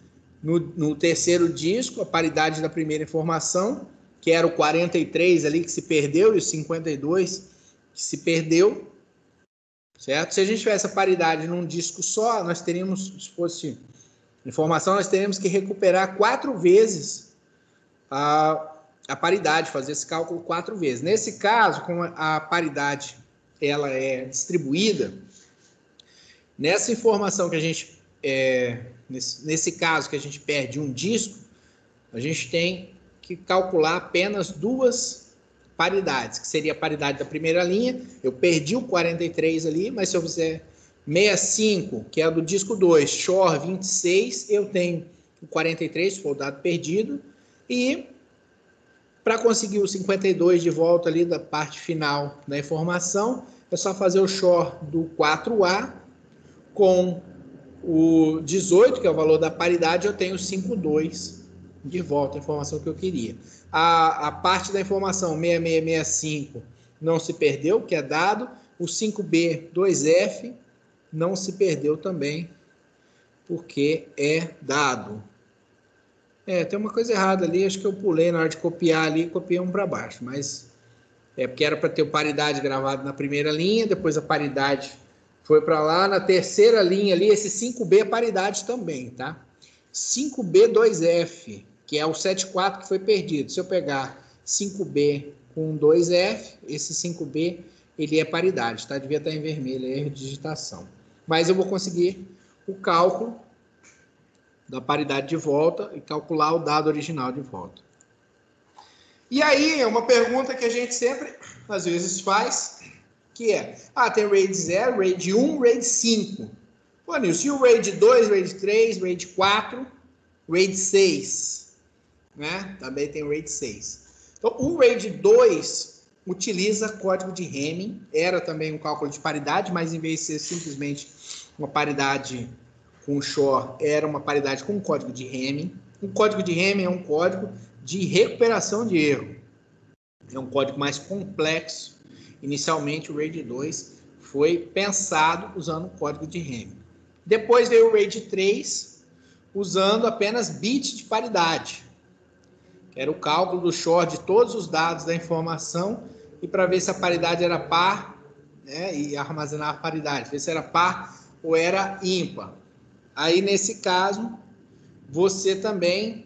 no terceiro disco, a paridade da primeira informação, que era o 43 ali que se perdeu, e o 52 que se perdeu, certo? Se a gente tivesse a paridade num disco só, nós teríamos, se fosse informação, nós teríamos que recuperar 4 vezes a paridade, fazer esse cálculo 4 vezes. Nesse caso, como a paridade ela é distribuída, nessa informação que a gente, nesse caso que a gente perde um disco, a gente tem que calcular apenas 2 paridades, que seria a paridade da primeira linha. Eu perdi o 43 ali, mas se eu fizer 65, que é do disco 2, XOR 26, eu tenho o 43, foi o dado perdido, e para conseguir o 52 de volta ali da parte final da informação, é só fazer o XOR do 4A com o 18, que é o valor da paridade, eu tenho o 52 de volta, a informação que eu queria. A parte da informação 6665 não se perdeu, que é dado, o 5B 2F não se perdeu também, porque é dado. Tem uma coisa errada ali, acho que eu pulei na hora de copiar ali, copiei um para baixo, mas porque era para ter paridade gravada na primeira linha, depois a paridade foi para lá, na terceira linha ali, esse 5B é paridade também, tá? 5B 2F, que é o 74 que foi perdido. Se eu pegar 5B com 2F, esse 5B, ele é paridade, tá? Devia estar em vermelho, é erro de digitação. Mas eu vou conseguir o cálculo da paridade de volta e calcular o dado original de volta. E aí, é uma pergunta que a gente sempre, às vezes, faz, que é, tem RAID 0, RAID 1, RAID 5. Pô, Nilson, e o RAID 2, RAID 3, RAID 4, RAID 6? Né? Também tem o RAID 6. Então, o RAID 2 utiliza código de Hamming, era também um cálculo de paridade, mas em vez de ser simplesmente uma paridade com XOR, era uma paridade com código de Hamming. O código de Hamming é um código de recuperação de erro. É um código mais complexo. Inicialmente, o RAID 2 foi pensado usando o código de Hamming. Depois veio o RAID 3, usando apenas bit de paridade, que era o cálculo do XOR de todos os dados da informação, e para ver se a paridade era par, né, e armazenar a paridade, ver se era par ou era ímpar. Aí, nesse caso, você também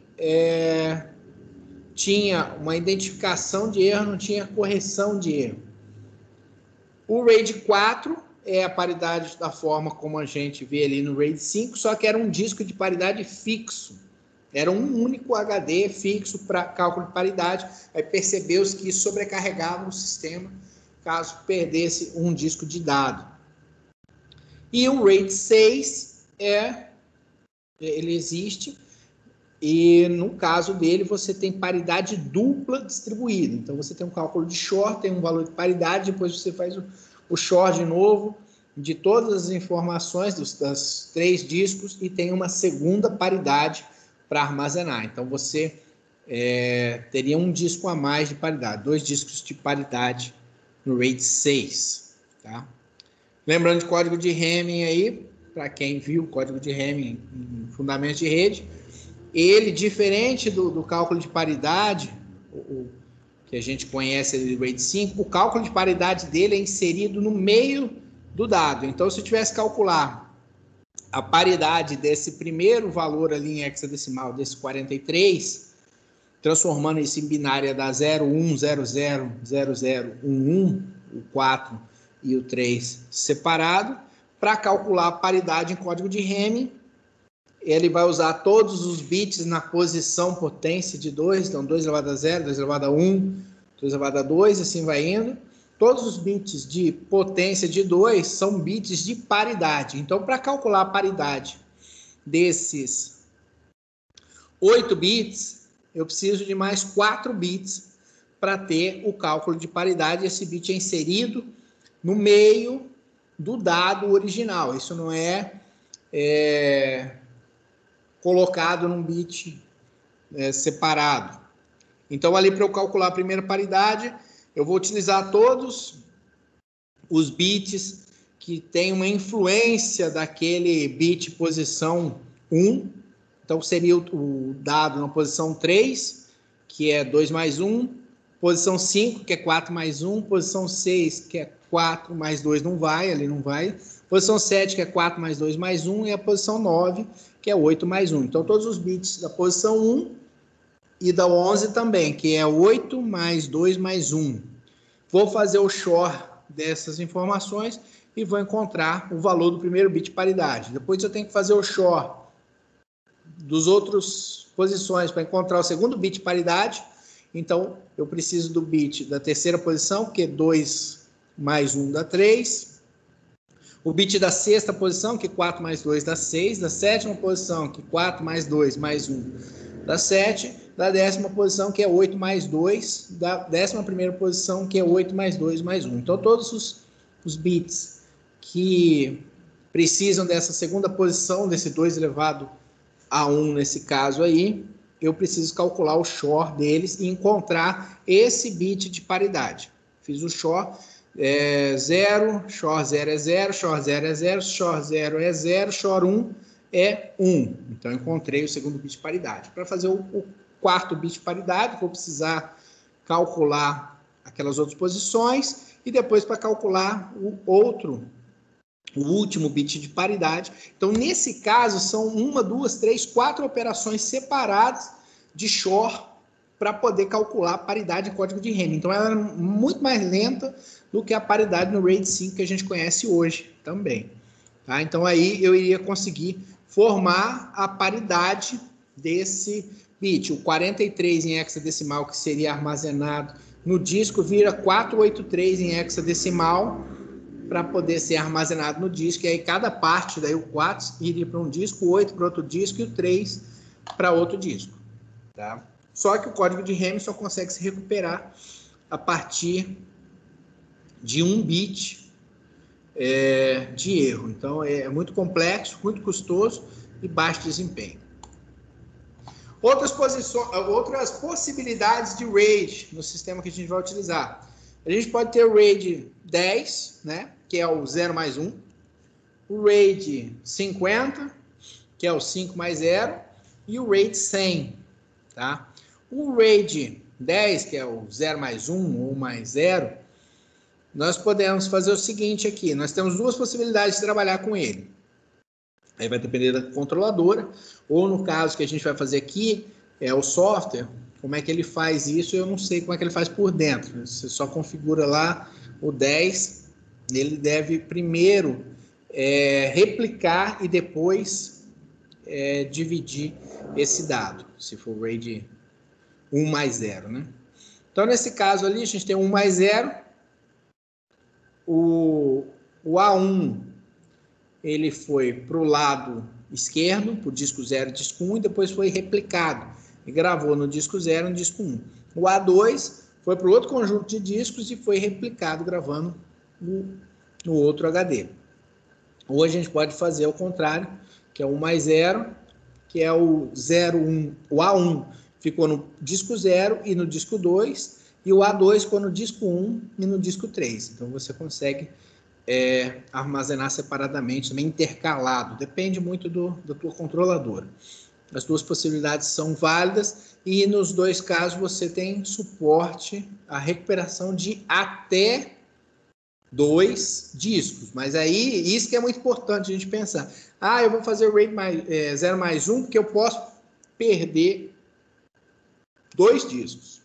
tinha uma identificação de erro, não tinha correção de erro. O RAID 4 é a paridade da forma como a gente vê ali no RAID 5, só que era um disco de paridade fixo. Era um único HD fixo para cálculo de paridade. Aí percebeu-se que sobrecarregava o sistema caso perdesse um disco de dado. E o RAID 6 ele existe, e no caso dele você tem paridade dupla distribuída. Então você tem um cálculo de short, tem um valor de paridade, depois você faz o short de novo de todas as informações das 3 discos e tem uma segunda paridade para armazenar. Então você teria um disco a mais de paridade, 2 discos de paridade no RAID 6, tá? Lembrando de código de Hamming aí, para quem viu o código de Hamming em fundamentos de rede, ele, diferente do cálculo de paridade, o que a gente conhece do RAID 5, o cálculo de paridade dele é inserido no meio do dado. Então, se eu tivesse que calcular a paridade desse primeiro valor ali em hexadecimal, desse 43, transformando isso em binária da 0, 1, 0, 0, 0, 0, 1, 1, o 4 e o 3 separado, para calcular a paridade em código de Hamming, ele vai usar todos os bits na posição potência de 2, então 2 elevado a 0, 2 elevado a 1, 2 elevado a 2, assim vai indo. Todos os bits de potência de 2 são bits de paridade. Então, para calcular a paridade desses 8 bits, eu preciso de mais 4 bits para ter o cálculo de paridade. Esse bit é inserido no meio do dado original. Isso não é colocado num bit separado. Então, ali para eu calcular a primeira paridade, eu vou utilizar todos os bits que têm uma influência daquele bit posição 1. Então, seria o dado na posição 3, que é 2 mais 1, posição 5, que é 4 mais 1, posição 6, que é 4 mais 2, não vai, ali não vai, posição 7, que é 4 mais 2 mais 1, e a posição 9, que é 8 mais 1. Então, todos os bits da posição 1 e da 11 também, que é 8 mais 2 mais 1. Vou fazer o short dessas informações e vou encontrar o valor do primeiro bit de paridade. Depois eu tenho que fazer o short dos outros posições para encontrar o segundo bit de paridade. Então, eu preciso do bit da terceira posição, que é 2 mais 1 dá 3. O bit da sexta posição, que 4 mais 2 dá 6. Da sétima posição, que 4 mais 2 mais 1 dá 7. Da 10ª posição, que é 8 mais 2. Da 11ª posição, que é 8 mais 2 mais 1. Então, todos os bits que precisam dessa segunda posição, desse 2 elevado a 1 nesse caso aí, eu preciso calcular o short deles e encontrar esse bit de paridade. Fiz o short, 0, short 0 é 0, short 0 é 0, short 0 é 0, short 1 é 1. Então, encontrei o segundo bit de paridade. Para fazer o quarto bit de paridade, vou precisar calcular aquelas outras posições e depois para calcular o último bit de paridade. Então, nesse caso, são 1, 2, 3, 4 operações separadas de short para poder calcular a paridade em código de Hamming. Então, ela é muito mais lenta do que a paridade no RAID 5 que a gente conhece hoje também. Tá? Então, aí eu iria conseguir formar a paridade desse bit. O 43 em hexadecimal, que seria armazenado no disco, vira 483 em hexadecimal para poder ser armazenado no disco. E aí cada parte, daí o 4 iria para um disco, o 8 para outro disco e o 3 para outro disco. Tá? Só que o código de Hamming só consegue se recuperar a partir de 1 bit de erro. Então, é muito complexo, muito custoso e baixo desempenho. Outras possibilidades de RAID no sistema que a gente vai utilizar. A gente pode ter o RAID 10, né, que é o 0 mais 1. O RAID 50, que é o 5 mais 0. E o RAID 100. Tá? O RAID 10, que é o 0 mais 1 ou mais 0, nós podemos fazer o seguinte aqui. Nós temos 2 possibilidades de trabalhar com ele. Aí vai depender da controladora, ou no caso que a gente vai fazer aqui, é o software, como é que ele faz isso, eu não sei como é que ele faz por dentro. Você só configura lá o 10 ele deve primeiro replicar e depois dividir esse dado, se for RAID 1 mais 0, né? Então, nesse caso ali, a gente tem 1 mais 0, o A1 ele foi para o lado esquerdo, para o disco 0 e disco 1, e depois foi replicado, e gravou no disco 0 e no disco 1. O A2 foi para o outro conjunto de discos e foi replicado, gravando no outro HD. Hoje a gente pode fazer ao contrário, que é 1 mais 0, que é o 0, 1, o A1 ficou no disco 0 e no disco 2, e o A2 ficou no disco 1 e no disco 3. Então você consegue armazenar separadamente, também intercalado, depende muito da tua controladora. As duas possibilidades são válidas e nos dois casos você tem suporte à recuperação de até 2 discos, mas aí isso que é muito importante a gente pensar. Eu vou fazer o RAID 0 mais 1 porque eu posso perder 2 discos.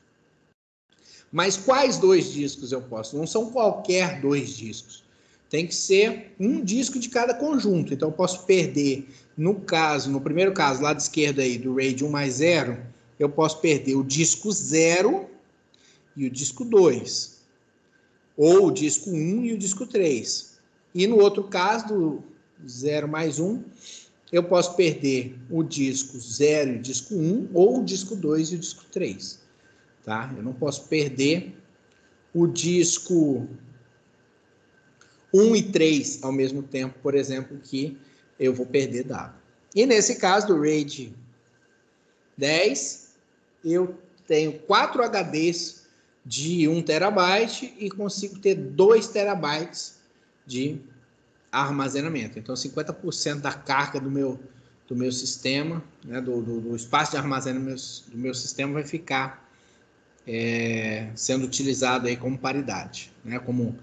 Mas quais 2 discos eu posso? Não são qualquer 2 discos. Tem que ser um disco de cada conjunto. Então eu posso perder, no primeiro caso, lado esquerdo aí do RAID 1 mais 0, eu posso perder o disco 0 e o disco 2. Ou o disco 1 e o disco 3. E no outro caso, do 0 mais 1, eu posso perder o disco 0 e o disco 1, ou o disco 2 e o disco 3. Tá? Eu não posso perder o disco 1 e 3 ao mesmo tempo, por exemplo, que eu vou perder dado. E nesse caso do RAID 10, eu tenho 4 HDs de 1 terabyte e consigo ter 2 terabytes de armazenamento. Então, 50% da carga do meu sistema, né, do espaço de armazenamento do meu sistema vai ficar sendo utilizado aí como paridade, né, como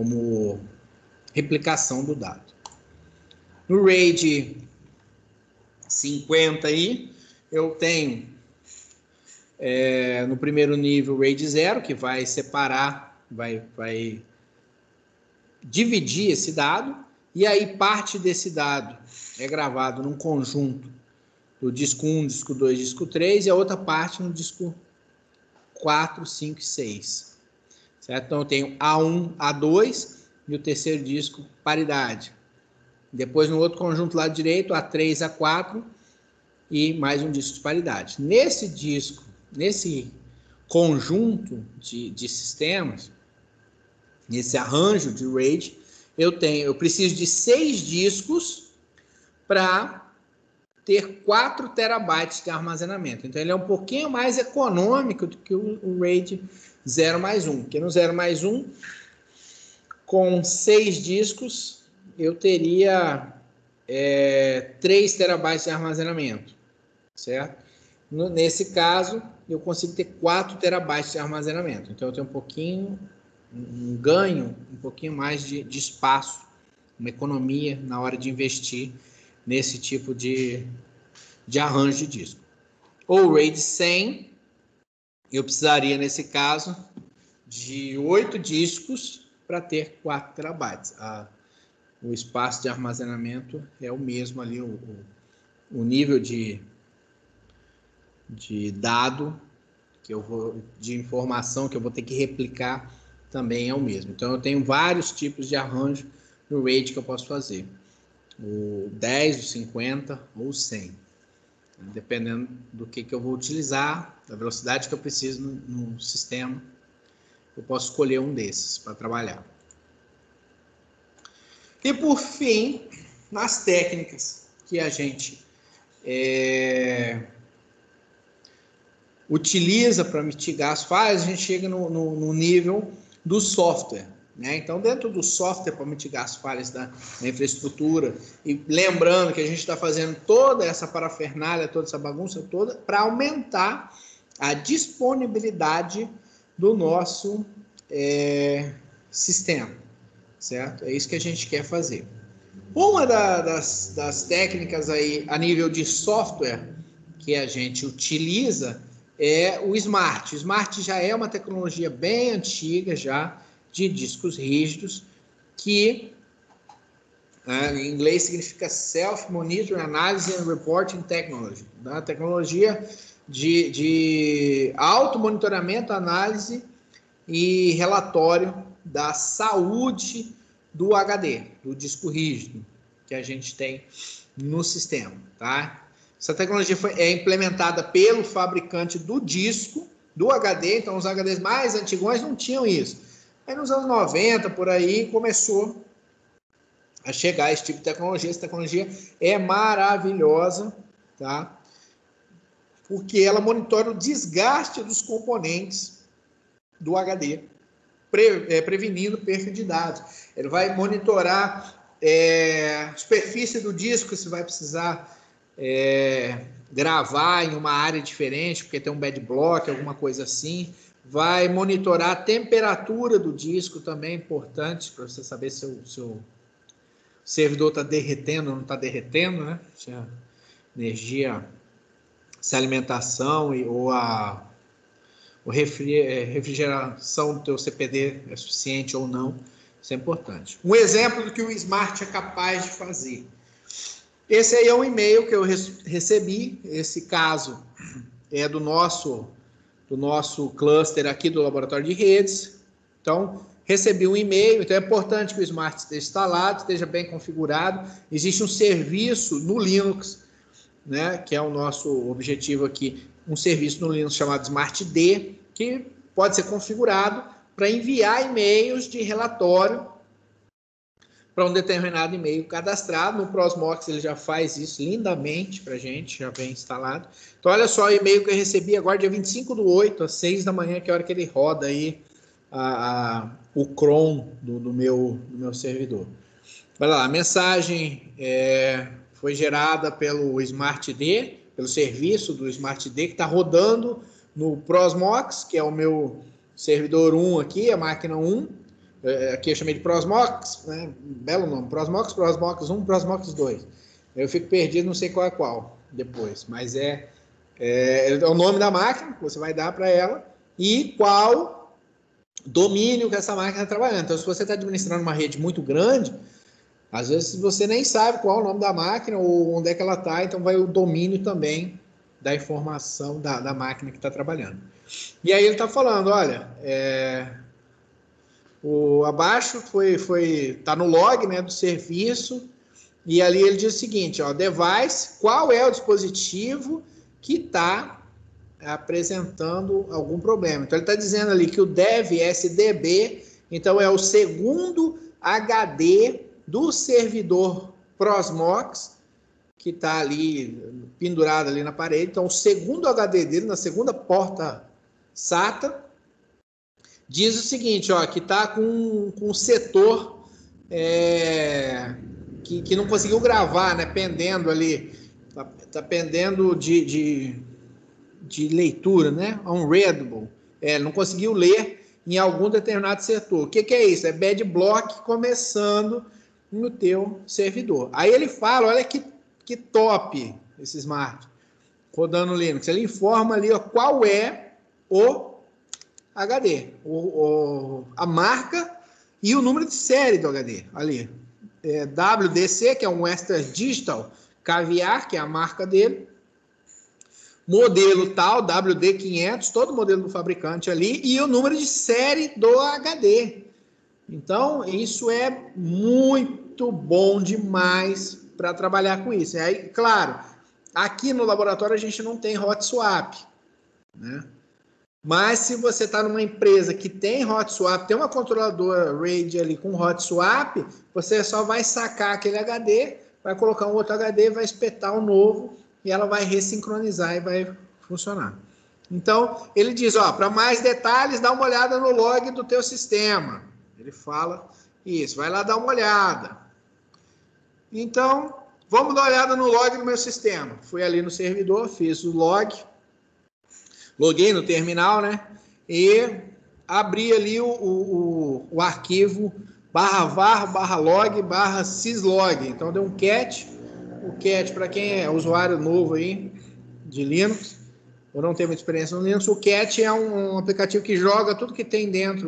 replicação do dado. No RAID 50 aí, eu tenho no primeiro nível o RAID 0, que vai separar, vai dividir esse dado, e aí parte desse dado é gravado num conjunto do disco 1, disco 2, disco 3, e a outra parte no disco 4, 5 e 6. Certo? Então eu tenho A1, A2 e o terceiro disco paridade. Depois no outro conjunto lado direito, A3, A4 e mais um disco de paridade. Nesse conjunto de sistemas, nesse arranjo de RAID, eu preciso de 6 discos para ter 4 terabytes de armazenamento. Então, ele é um pouquinho mais econômico do que o RAID 0 mais 1. Porque no 0 mais 1, com 6 discos, eu teria 3 terabytes de armazenamento. Certo? Nesse caso, eu consigo ter 4 terabytes de armazenamento. Então, eu tenho um ganho um pouquinho mais de espaço, uma economia na hora de investir nesse tipo de arranjo de disco. Ou RAID 100, eu precisaria, nesse caso, de 8 discos para ter 4 terabytes. O espaço de armazenamento é o mesmo ali, o nível de dado de informação que eu vou ter que replicar também é o mesmo. Então, eu tenho vários tipos de arranjo no RAID que eu posso fazer. O 10, o 50 ou o 100. Dependendo do que eu vou utilizar, da velocidade que eu preciso no sistema, eu posso escolher um desses para trabalhar. E, por fim, nas técnicas que a gente utiliza para mitigar as falhas, a gente chega no nível do software. Né? Então, dentro do software para mitigar as falhas da infraestrutura, e lembrando que a gente está fazendo toda essa parafernália, toda essa bagunça toda, para aumentar a disponibilidade do nosso sistema, certo? É isso que a gente quer fazer. Uma das técnicas aí a nível de software que a gente utiliza é o Smart. O Smart já é uma tecnologia bem antiga já, de discos rígidos, que em inglês significa Self-Monitoring Analysis and Reporting Technology, tá? Tecnologia de auto-monitoramento, análise e relatório da saúde do HD, do disco rígido que a gente tem no sistema, tá? Essa tecnologia é implementada pelo fabricante do disco, do HD, então os HDs mais antigos não tinham isso. Aí nos anos 90, por aí, começou a chegar esse tipo de tecnologia. Essa tecnologia é maravilhosa, tá? Porque ela monitora o desgaste dos componentes do HD, prevenindo perda de dados. Ele vai monitorar a superfície do disco, se vai precisar gravar em uma área diferente, porque tem um bad block, alguma coisa assim. Vai monitorar a temperatura do disco, também é importante, para você saber se o seu servidor está derretendo ou não está derretendo, né? Se a energia, se a alimentação ou a refrigeração do teu CPD é suficiente ou não. Isso é importante. Um exemplo do que o Smart é capaz de fazer. Esse aí é um e-mail que eu recebi. Esse caso é do nosso cluster aqui do laboratório de redes. Então, recebi um e-mail. Então, é importante que o Smart esteja instalado, esteja bem configurado. Existe um serviço no Linux, né, que é o nosso objetivo aqui, um serviço no Linux chamado SmartD, que pode ser configurado para enviar e-mails de relatório para um determinado e-mail cadastrado. No Prosmox ele já faz isso lindamente para a gente, já vem instalado. Então, olha só o e-mail que eu recebi agora, dia 25/8, às 6 da manhã, que é a hora que ele roda aí o cron do meu servidor. Olha lá, a mensagem foi gerada pelo SmartD, pelo serviço do SmartD, que está rodando no Prosmox, que é o meu servidor 1 aqui, a máquina 1. Aqui eu chamei de Prosmox, né? Belo nome, Prosmox 1, Prosmox 2. Eu fico perdido, não sei qual é qual depois, mas é o nome da máquina que você vai dar para ela e qual domínio que essa máquina está trabalhando. Então, se você está administrando uma rede muito grande, às vezes você nem sabe qual é o nome da máquina ou onde é que ela está, então vai o domínio também da informação da máquina que está trabalhando. E aí ele está falando, olha, abaixo tá no log, né, do serviço, e ali ele diz o seguinte, ó, device, qual é o dispositivo que está apresentando algum problema. Então ele está dizendo ali que o dev SDB, então é o segundo HD do servidor Prosmox, que está ali pendurado ali na parede. Então o segundo HD dele, na segunda porta SATA, diz o seguinte, ó, que está com um setor que não conseguiu gravar, né, pendendo ali, tá pendendo de leitura, né, unreadable, não conseguiu ler em algum determinado setor. O que é isso? É bad block começando no teu servidor. Aí ele fala, olha que top esse Smart, rodando Linux. Ele informa ali, ó, qual é o HD, a marca e o número de série do HD ali. WDC, que é um Western Digital Caviar, que é a marca dele. Modelo tal, WD500, todo modelo do fabricante ali, e o número de série do HD. Então, isso é muito bom demais para trabalhar com isso. E aí, claro, aqui no laboratório a gente não tem hot swap, né? Mas se você está numa empresa que tem hot swap, tem uma controladora RAID ali com hot swap, você só vai sacar aquele HD, vai colocar um outro HD, vai espetar um novo e ela vai ressincronizar e vai funcionar. Então, ele diz, ó, para mais detalhes, dá uma olhada no log do teu sistema. Ele fala isso, vai lá dar uma olhada. Então, vamos dar uma olhada no log do meu sistema. Fui ali no servidor, fiz o log, loguei no terminal, né? E abri ali o arquivo /var/log/syslog. Então, deu um cat. O cat, para quem é usuário novo aí de Linux, ou não tem muita experiência no Linux, o cat é um aplicativo que joga tudo que tem dentro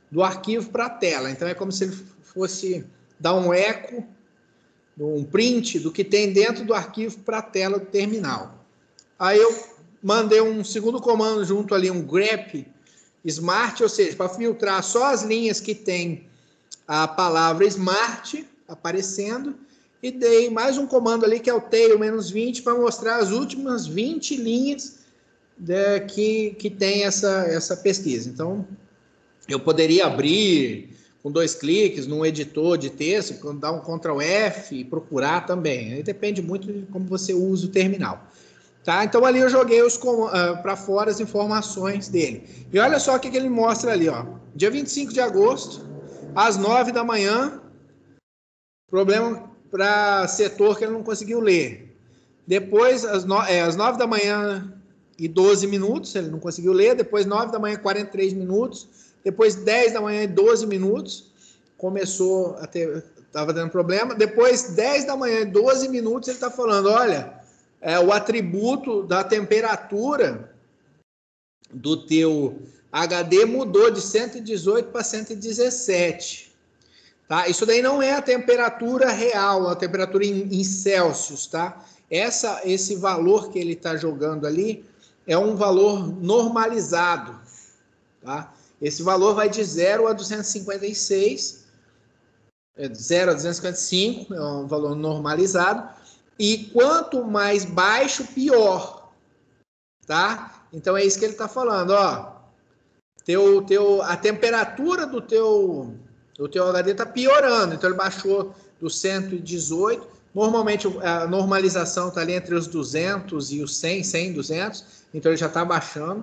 do arquivo para a tela. Então, é como se ele fosse dar um eco, um print do que tem dentro do arquivo para a tela do terminal. Aí eu mandei um segundo comando junto ali, um grep smart, ou seja, para filtrar só as linhas que tem a palavra smart aparecendo, e dei mais um comando ali que é o tail -20 para mostrar as últimas 20 linhas que tem essa pesquisa. Então, eu poderia abrir com 2 cliques num editor de texto, dar um Ctrl F e procurar também. Aí depende muito de como você usa o terminal. Tá? Então, ali eu joguei para fora as informações dele. E olha só o que ele mostra ali. Ó. Dia 25 de agosto, às 9 da manhã, problema para setor que ele não conseguiu ler. Depois, às 9 da manhã e 12 minutos, ele não conseguiu ler. Depois, 9 da manhã e 43 minutos. Depois, 10 da manhã e 12 minutos, começou a ter, estava dando problema. Depois, 10 da manhã e 12 minutos, ele está falando, olha, o atributo da temperatura do teu HD mudou de 118 para 117. Tá? Isso daí não é a temperatura real, a temperatura em Celsius, tá? Esse valor que ele está jogando ali é um valor normalizado, tá? Esse valor vai de 0 a 256, 0 a 255, é um valor normalizado, e quanto mais baixo, pior, tá? Então é isso que ele está falando, ó. A temperatura do teu HD está piorando, então ele baixou do 118. Normalmente a normalização está ali entre os 200 e os 100, 200, então ele já está baixando.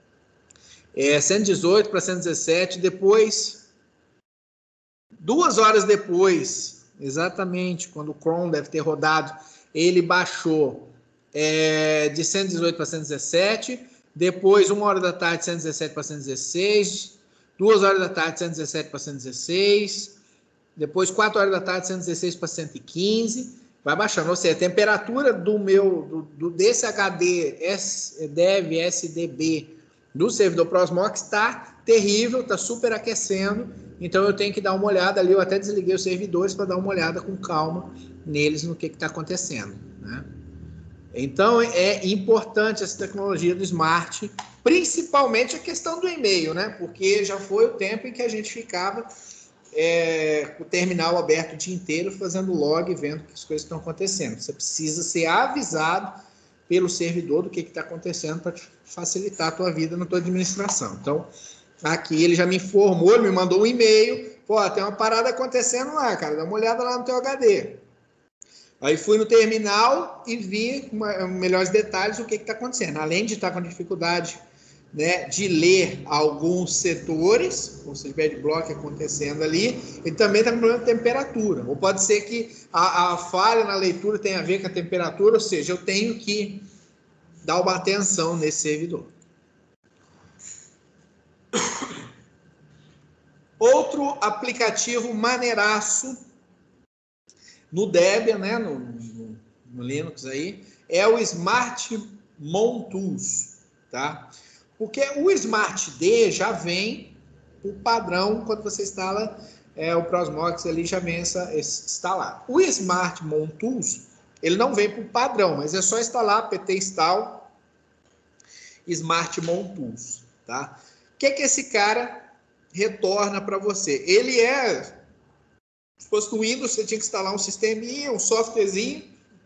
118 para 117, depois, 2 horas depois, exatamente, quando o Chrome deve ter rodado, ele baixou de 118 para 117, depois 1 hora da tarde 117 para 116, 2 horas da tarde 117 para 116, depois 4 horas da tarde 116 para 115, vai baixando, ou seja, a temperatura desse HD dev SDB do servidor Prosmox está terrível, está superaquecendo, então eu tenho que dar uma olhada ali, eu até desliguei os servidores para dar uma olhada com calma neles, no que está acontecendo, né? Então, é importante essa tecnologia do Smart, principalmente a questão do e-mail, né? Porque já foi o tempo em que a gente ficava com o terminal aberto o dia inteiro, fazendo log, vendo que as coisas estão acontecendo. Você precisa ser avisado pelo servidor do que está acontecendo para facilitar a tua vida na tua administração. Então, aqui ele já me informou, ele me mandou um e-mail, pô, tem uma parada acontecendo lá, cara, dá uma olhada lá no teu HD. Aí fui no terminal e vi com melhores detalhes o que está acontecendo. Além de estar com dificuldade, né, de ler alguns setores, ou seja, bad block acontecendo ali, ele também está com problema de temperatura. Ou pode ser que a falha na leitura tenha a ver com a temperatura, ou seja, eu tenho que dar uma atenção nesse servidor. Outro aplicativo maneiraço no Debian, né, no Linux aí, é o Smart Mon Tools, tá? Porque o Smart D já vem o padrão, quando você instala o Prosmox ali, já vem instalado. O Smart Mon Tools, ele não vem para o padrão, mas é só instalar pt install Smart Mon Tools, tá? O que esse cara retorna para você? Ele se fosse no Windows, você tinha que instalar um sisteminha, um softwarezinho,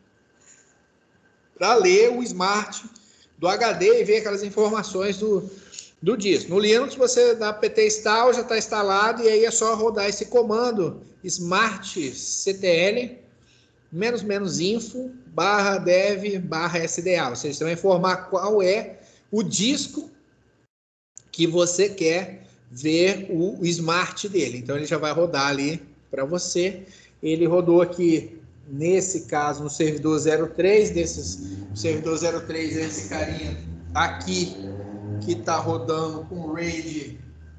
para ler o Smart do HD e ver aquelas informações do disco. No Linux, você dá pt install, já está instalado, e aí é só rodar esse comando smartctl --info /dev/sda. Ou seja, você vai informar qual é o disco que você quer ver o Smart dele. Então, ele já vai rodar ali para você. Ele rodou aqui, nesse caso, no servidor 03, servidor 03 é esse carinha aqui, que está rodando com o RAID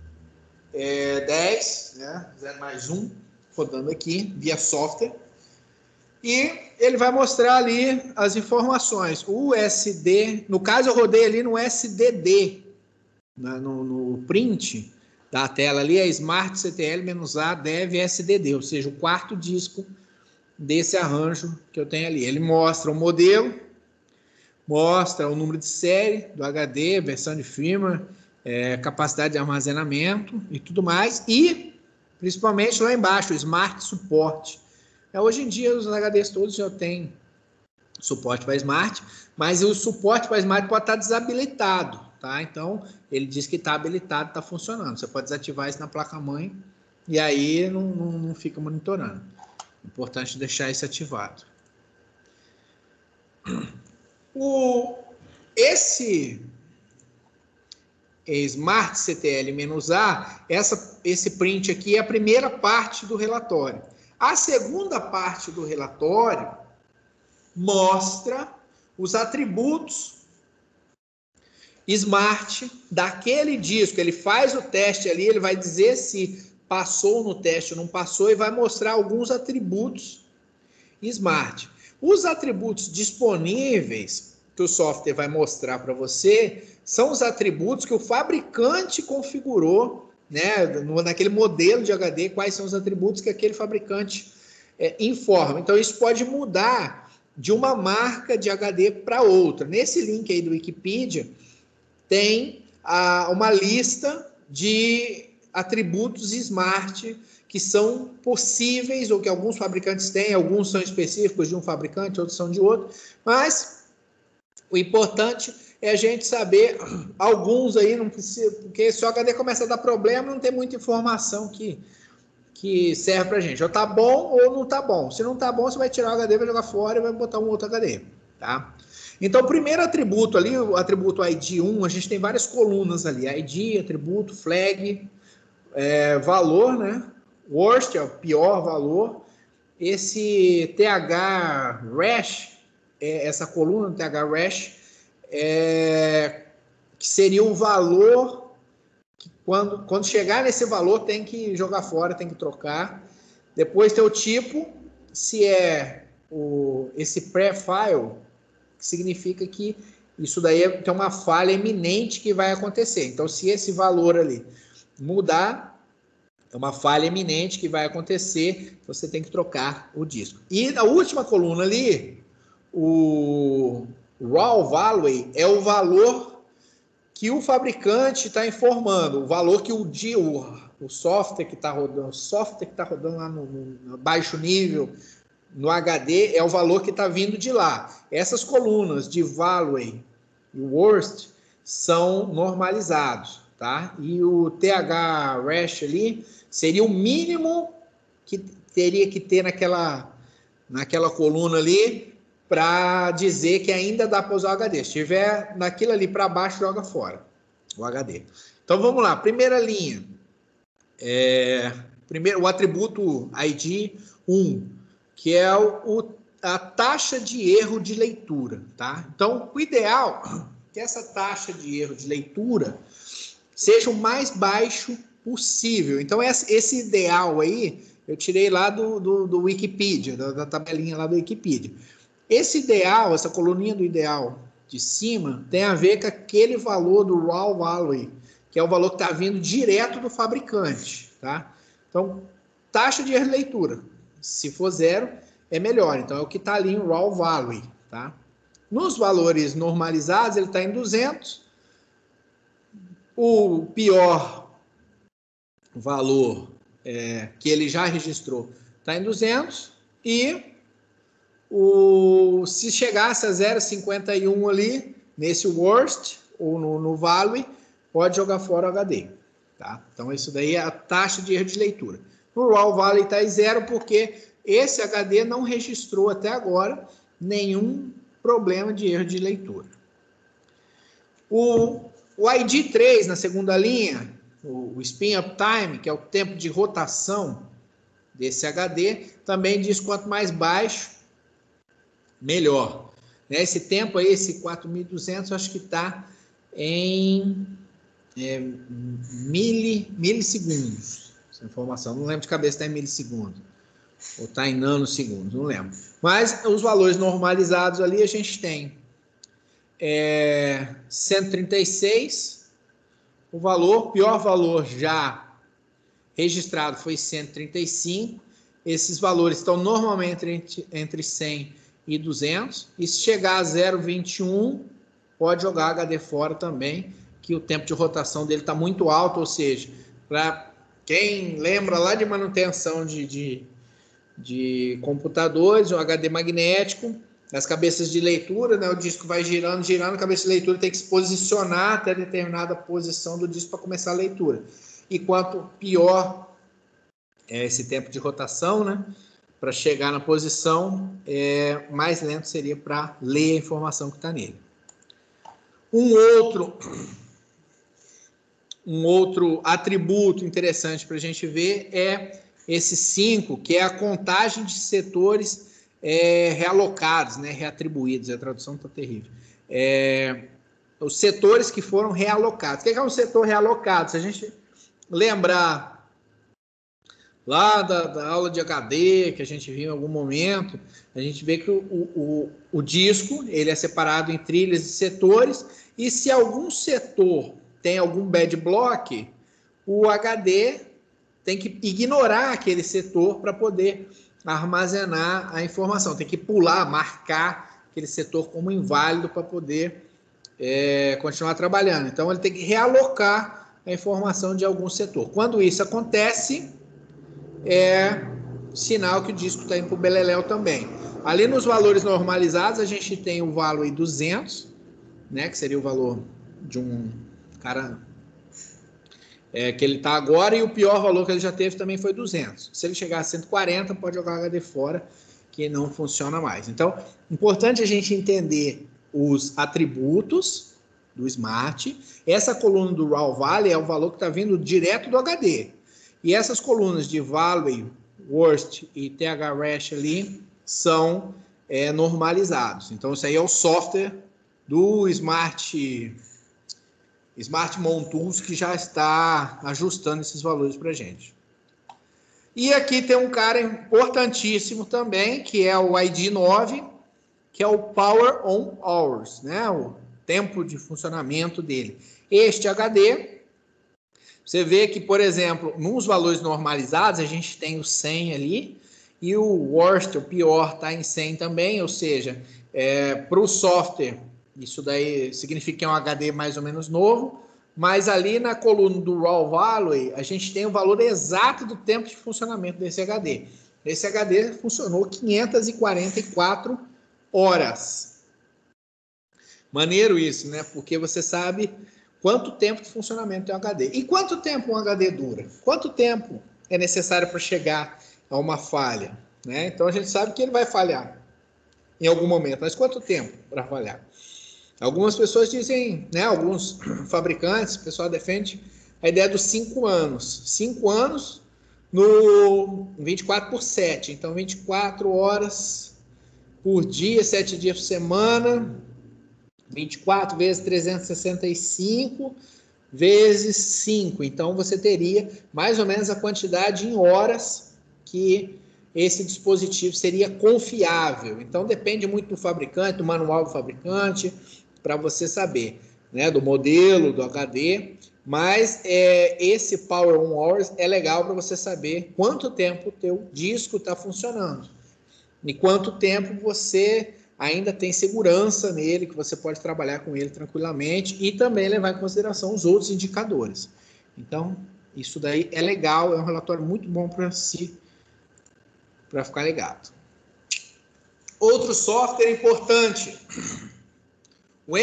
10, né, 0+1, rodando aqui, via software. E ele vai mostrar ali as informações. O SD, no caso eu rodei ali no SDD, no print, da tela ali é Smart CTL-A Dev SDD, ou seja, o quarto disco desse arranjo que eu tenho ali. Ele mostra o modelo, mostra o número de série do HD, versão de firmware, capacidade de armazenamento e tudo mais, e principalmente lá embaixo, o Smart Support. Hoje em dia os HDs todos já têm suporte para Smart, mas o suporte para Smart pode estar desabilitado, tá? Então, ele diz que está habilitado, está funcionando. Você pode desativar isso na placa-mãe e aí não fica monitorando. Importante deixar isso ativado. Esse Smart CTL-A, esse print aqui é a primeira parte do relatório. A segunda parte do relatório mostra os atributos Smart daquele disco. Ele faz o teste ali, ele vai dizer se passou no teste ou não passou e vai mostrar alguns atributos Smart. Os atributos disponíveis que o software vai mostrar para você são os atributos que o fabricante configurou, né, naquele modelo de HD, quais são os atributos que aquele fabricante informa. Então, isso pode mudar de uma marca de HD para outra. Nesse link aí do Wikipedia, tem uma lista de atributos Smart que são possíveis, ou que alguns fabricantes têm, alguns são específicos de um fabricante, outros são de outro, mas o importante é a gente saber alguns aí, não precisa, porque se o HD começa a dar problema, não tem muita informação que serve pra gente. Ou tá bom ou não tá bom. Se não tá bom, você vai tirar o HD, vai jogar fora e vai botar um outro HD, tá? Então, o primeiro atributo ali, o atributo ID1, a gente tem várias colunas ali. ID, atributo, flag, valor, né? Worst é o pior valor. Esse TH Rash, essa coluna TH Rash, que seria o valor que quando chegar nesse valor tem que jogar fora, tem que trocar. Depois tem o tipo, se é esse pré-file, que significa que isso daí tem uma falha iminente que vai acontecer. Então, se esse valor ali mudar, é uma falha iminente que vai acontecer, você tem que trocar o disco. E na última coluna ali, o raw value é o valor que o fabricante está informando, o valor que o software que está rodando lá no baixo nível, no HD, é o valor que está vindo de lá. Essas colunas de value e worst são normalizados, tá? E o TH Rash ali seria o mínimo que teria que ter naquela coluna ali para dizer que ainda dá para usar o HD. Se tiver naquilo ali para baixo, joga fora o HD. Então vamos lá, primeira linha. Primeiro, o atributo ID 1, que é a taxa de erro de leitura, tá? Então, o ideal é que essa taxa de erro de leitura seja o mais baixo possível. Então, esse ideal aí, eu tirei lá do Wikipedia, da tabelinha lá do Wikipedia. Esse ideal, essa coluninha do ideal de cima, tem a ver com aquele valor do raw value, que é o valor que está vindo direto do fabricante, tá? Então, taxa de erro de leitura. Se for 0, é melhor. Então, é o que está ali em raw value, tá? Nos valores normalizados, ele está em 200. O pior valor que ele já registrou está em 200. E se chegasse a 0,51 ali, nesse worst, ou no value, pode jogar fora o HD. Tá? Então, isso daí é a taxa de erro de leitura. No raw value está em 0 porque esse HD não registrou até agora nenhum problema de erro de leitura. O ID3, na segunda linha, o spin up time, que é o tempo de rotação desse HD, também diz quanto mais baixo, melhor. Esse tempo aí, esse 4.200, acho que está em milissegundos. Essa informação, não lembro de cabeça, está em milissegundos. Ou está em nanosegundos, não lembro. Mas os valores normalizados ali a gente tem 136, o pior valor já registrado foi 135. Esses valores estão normalmente entre 100 e 200. E se chegar a 0,21, pode jogar HD fora também, que o tempo de rotação dele está muito alto, ou seja, para quem lembra lá de manutenção de computadores, o HD magnético, as cabeças de leitura, né, o disco vai girando, a cabeça de leitura tem que se posicionar até determinada posição do disco para começar a leitura. E quanto pior é esse tempo de rotação, né, para chegar na posição, mais lento seria para ler a informação que está nele. Um outro atributo interessante para a gente ver é esse 5, que é a contagem de setores realocados, né, reatribuídos. A tradução está terrível. Os setores que foram realocados. O que é um setor realocado? Se a gente lembrar lá da aula de HD, que a gente viu em algum momento, a gente vê que o disco ele é separado em trilhas e setores, e se algum setor tem algum bad block, o HD tem que ignorar aquele setor para poder armazenar a informação, tem que pular, marcar aquele setor como inválido para poder continuar trabalhando. Então, ele tem que realocar a informação de algum setor. Quando isso acontece, é sinal que o disco está indo para o beleléu também. Ali nos valores normalizados, a gente tem o valor 200, né, que seria o valor de um cara que ele está agora, e o pior valor que ele já teve também foi 200. Se ele chegar a 140, pode jogar HD fora, que não funciona mais. Então, importante a gente entender os atributos do Smart. Essa coluna do raw value é o valor que está vindo direto do HD. E essas colunas de value, worst e TH-Rash ali são normalizados. Então, isso aí é o software do Smart Montools que já está ajustando esses valores para a gente. E aqui tem um cara importantíssimo também, que é o ID 9, que é o Power On Hours, né? O tempo de funcionamento dele. Este HD, você vê que, por exemplo, nos valores normalizados, a gente tem o 100 ali, e o worst, o pior, está em 100 também, ou seja, para o software, isso daí significa que é um HD mais ou menos novo, mas ali na coluna do raw value, a gente tem o valor exato do tempo de funcionamento desse HD. Esse HD funcionou 544 horas. Maneiro isso, né? Porque você sabe quanto tempo de funcionamento tem um HD. E quanto tempo um HD dura? Quanto tempo é necessário para chegar a uma falha? Né? Então, a gente sabe que ele vai falhar em algum momento. Mas quanto tempo para falhar? Algumas pessoas dizem, né, alguns fabricantes, o pessoal defende a ideia dos 5 anos. 5 anos no 24/7. Então, 24 horas por dia, 7 dias por semana, 24 vezes 365 vezes 5. Então, você teria mais ou menos a quantidade em horas que esse dispositivo seria confiável. Então, depende muito do fabricante, do manual do fabricante, para você saber, né, do modelo, do HD, mas esse Power On Hours é legal para você saber quanto tempo o teu disco está funcionando e quanto tempo você ainda tem segurança nele, que você pode trabalhar com ele tranquilamente e também levar em consideração os outros indicadores. Então, isso daí é legal, é um relatório muito bom para ficar ligado. Outro software importante, o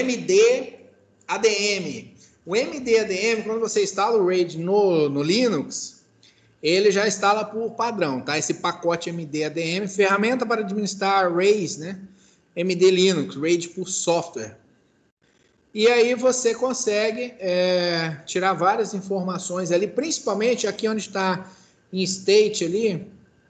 MD-ADM. O MD-ADM, quando você instala o RAID no Linux, ele já instala por padrão, tá? Esse pacote MD-ADM, ferramenta para administrar RAID, né? MD Linux, RAID por software. E aí você consegue tirar várias informações ali, principalmente aqui onde está em state ali,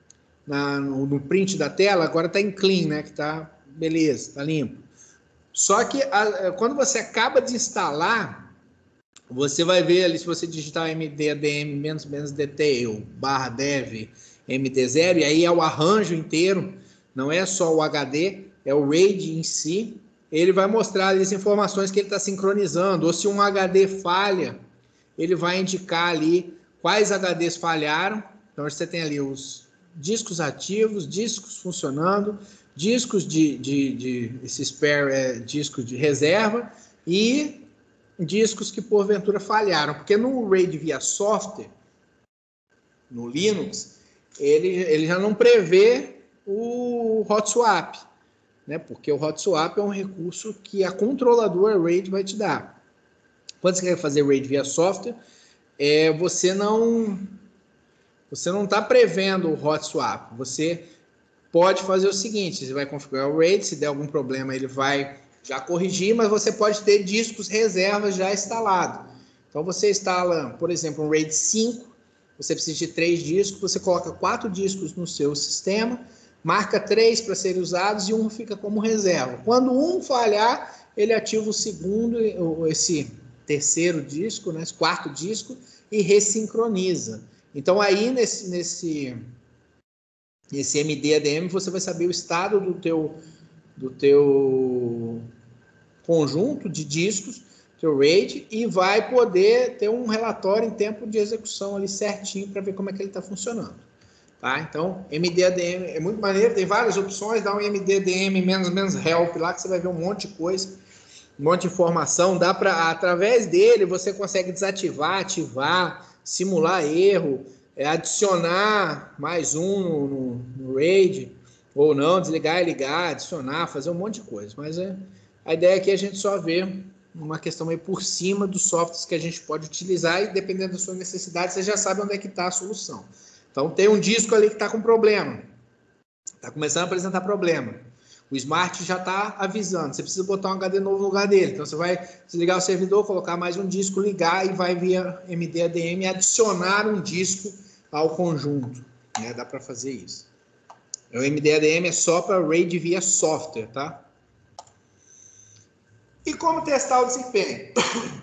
no print da tela, agora está em clean, né? Que tá beleza, tá limpo. Só que quando você acaba de instalar, você vai ver ali, se você digitar MD-ADM -detail /dev MD0, e aí é o arranjo inteiro, não é só o HD, é o RAID em si, ele vai mostrar ali as informações que ele está sincronizando, ou se um HD falha, ele vai indicar ali quais HDs falharam. Então, você tem ali os discos ativos, discos funcionando, discos esse spare disco de reserva e discos que porventura falharam. Porque no RAID via software, no Linux, ele já não prevê o hot swap, né? Porque o hot swap é um recurso que a controladora RAID vai te dar. Quando você quer fazer RAID via software, você não está prevendo o hot swap. Você pode fazer o seguinte: você vai configurar o RAID, se der algum problema ele vai já corrigir, mas você pode ter discos reservas já instalados. Então você instala, por exemplo, um RAID 5, você precisa de 3 discos, você coloca 4 discos no seu sistema, marca 3 para serem usados e um fica como reserva. Quando um falhar, ele ativa o segundo, esse terceiro disco, né, esse quarto disco, e ressincroniza. Então aí nesse MD-ADM você vai saber o estado do teu conjunto de discos, teu RAID, e vai poder ter um relatório em tempo de execução ali certinho para ver como é que ele está funcionando. Tá? Então, MD-ADM é muito maneiro, tem várias opções, dá um MD-ADM menos help lá que você vai ver um monte de coisa, um monte de informação. Dá para, através dele, você consegue desativar, ativar, simular erro, adicionar mais um no RAID, ou não, desligar e ligar, adicionar, fazer um monte de coisa. Mas a ideia aqui é a gente só ver uma questão aí por cima dos softwares que a gente pode utilizar, e dependendo da sua necessidade, você já sabe onde é que está a solução. Então, tem um disco ali que está com problema, está começando a apresentar problema. O Smart já está avisando, você precisa botar um HD novo no lugar dele. Então, você vai desligar o servidor, colocar mais um disco, ligar e vai via MD-ADM adicionar um disco ao conjunto. Né? Dá para fazer isso. O MD-ADM é só para RAID via software, tá? E como testar o desempenho?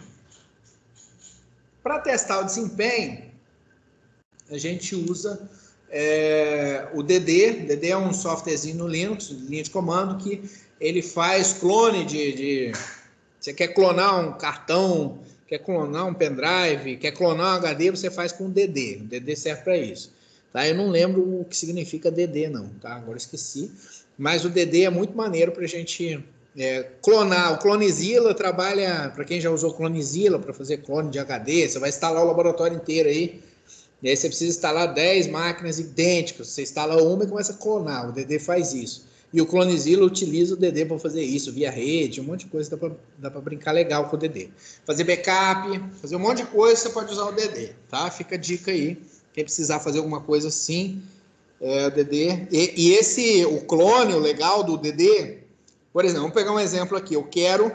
Para testar o desempenho, a gente usa o DD. O DD é um softwarezinho no Linux, linha de comando, que ele faz clone Você quer clonar um cartão, quer clonar um pendrive, quer clonar um HD, você faz com o DD. O DD serve para isso. Tá? Eu não lembro o que significa DD, não. Tá? Agora esqueci. Mas o DD é muito maneiro para a gente clonar. O Clonezilla trabalha, para quem já usou Clonezilla para fazer clone de HD, você vai instalar o laboratório inteiro aí. E aí você precisa instalar 10 máquinas idênticas. Você instala uma e começa a clonar. O DD faz isso. E o Clonezilla utiliza o DD para fazer isso, via rede, um monte de coisa. Dá para brincar legal com o DD. Fazer backup, fazer um monte de coisa, você pode usar o DD. Tá? Fica a dica aí. Quem precisar fazer alguma coisa assim, o DD. E o clone, o legal do DD, por exemplo, vamos pegar um exemplo aqui. Eu quero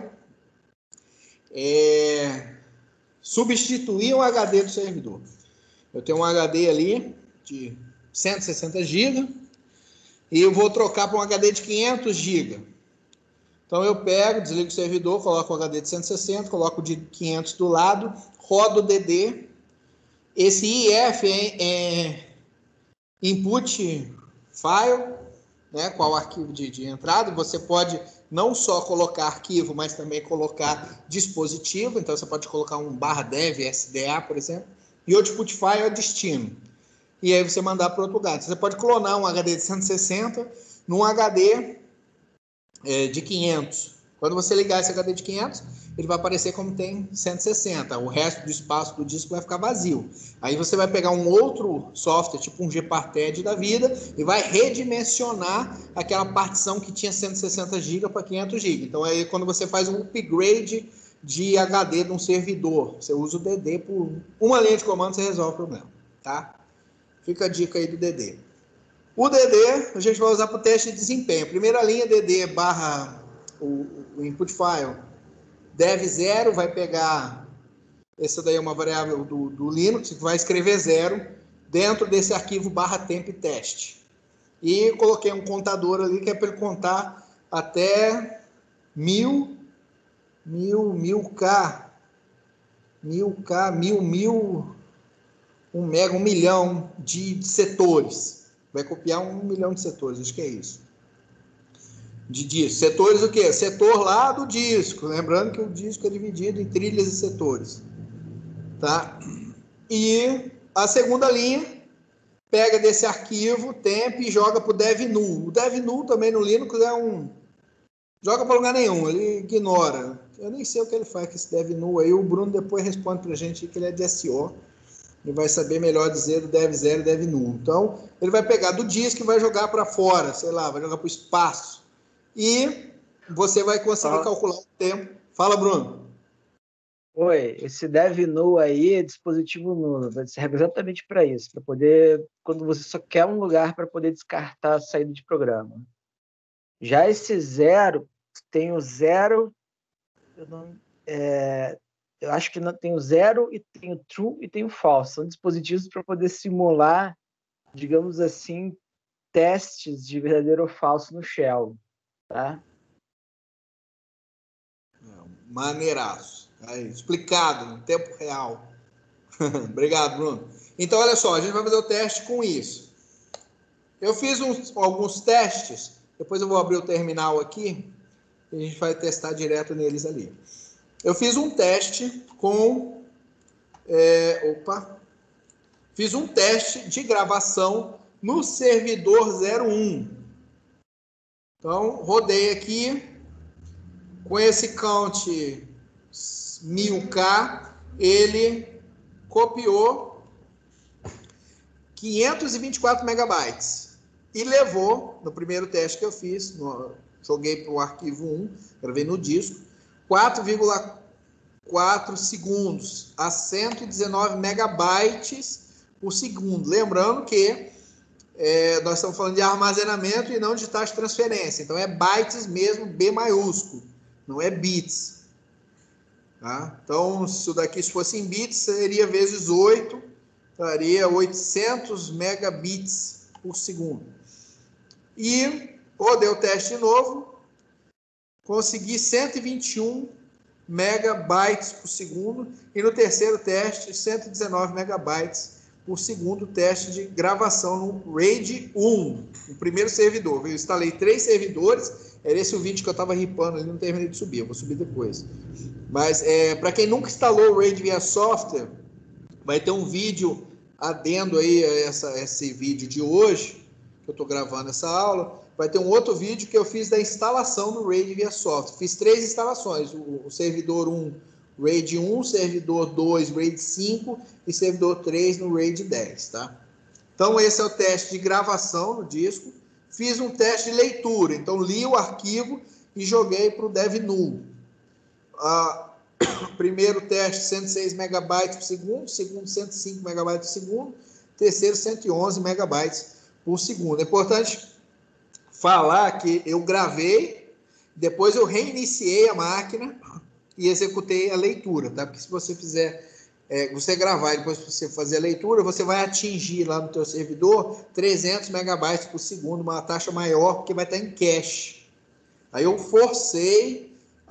substituir um HD do servidor. Eu tenho um HD ali de 160 GB e eu vou trocar para um HD de 500 GB. Então eu pego, desligo o servidor, coloco o HD de 160, coloco o de 500 do lado, rodo o DD. Esse IF é input file, né, qual arquivo de entrada. Você pode não só colocar arquivo, mas também colocar dispositivo. Então você pode colocar um /dev SDA, por exemplo. E o output file é o destino. E aí você mandar para outro lugar. Você pode clonar um HD de 160 num HD de 500. Quando você ligar esse HD de 500, ele vai aparecer como tem 160. O resto do espaço do disco vai ficar vazio. Aí você vai pegar um outro software, tipo um Gparted da vida, e vai redimensionar aquela partição que tinha 160 GB para 500 GB. Então aí quando você faz um upgrade de HD de um servidor, você usa o DD por uma linha de comando, você resolve o problema, tá? Fica a dica aí do DD. O DD a gente vai usar para o teste de desempenho. Primeira linha, DD barra o input file dev 0, vai pegar, essa daí é uma variável do Linux, que vai escrever 0 dentro desse arquivo /temp test. E coloquei um contador ali que é para ele contar até 1000K, 1 mega, 1 milhão de setores. Vai copiar 1 milhão de setores, acho que é isso. De discos. Setores o quê? Setor lá do disco. Lembrando que o disco é dividido em trilhas e setores. Tá? E a segunda linha pega desse arquivo, temp e joga para o devnull. O devnull também no Linux é joga para lugar nenhum, ele ignora. Eu nem sei o que ele faz com esse devnull aí. O Bruno depois responde para a gente que ele é de SO. Ele vai saber melhor dizer do dev0 e devnull. Então, ele vai pegar do disco e vai jogar para fora, sei lá, vai jogar para o espaço. E você vai conseguir calcular o tempo. Fala, Bruno. Oi, esse devnull aí é dispositivo nulo, serve exatamente para isso, para poder, quando você só quer um lugar para poder descartar a saída de programa. Já esse zero, tem o zero, eu acho que não, tem o zero e tem o true e tem o false. São dispositivos para poder simular, digamos assim, testes de verdadeiro ou falso no shell, tá? Maneiraço. Aí, explicado, em tempo real. Obrigado, Bruno. Então, olha só, a gente vai fazer o teste com isso. Eu fiz alguns testes, depois eu vou abrir o terminal aqui, e a gente vai testar direto neles ali. Eu fiz um teste com... Fiz um teste de gravação no servidor 01. Então, rodei aqui, com esse count 1000K, ele copiou 524 megabytes e levou, no primeiro teste que eu fiz, joguei para o arquivo 1, gravei no disco, 4,4 segundos a 119 megabytes por segundo. Lembrando que nós estamos falando de armazenamento e não de taxa de transferência. Então, é bytes mesmo, B maiúsculo, não é bits. Tá? Então, se isso daqui fosse em bits, seria vezes 8, daria 800 megabits por segundo. E rodei o teste de novo, consegui 121 megabytes por segundo, e no terceiro teste, 119 megabytes por segundo, teste de gravação no RAID 1, o primeiro servidor. Eu instalei 3 servidores, era esse o vídeo que eu estava ripando, ele não terminei de subir, eu vou subir depois. Mas, para quem nunca instalou o RAID via software, vai ter um vídeo adendo aí a esse vídeo de hoje, que eu estou gravando essa aula. Vai ter um outro vídeo que eu fiz da instalação do RAID via software. Fiz 3 instalações, o servidor 1, RAID 1, servidor 2, RAID 5 e servidor 3 no RAID 10, tá? Então, esse é o teste de gravação no disco. Fiz um teste de leitura, então li o arquivo e joguei para o devnull. Primeiro teste, 106 megabytes por segundo, segundo 105 megabytes por segundo, terceiro 111 megabytes por segundo. É importante falar que eu gravei, depois eu reiniciei a máquina e executei a leitura, tá? Porque se você fizer, você gravar e depois você fazer a leitura, você vai atingir lá no teu servidor 300 megabytes por segundo, uma taxa maior, porque vai estar em cache. Aí eu forcei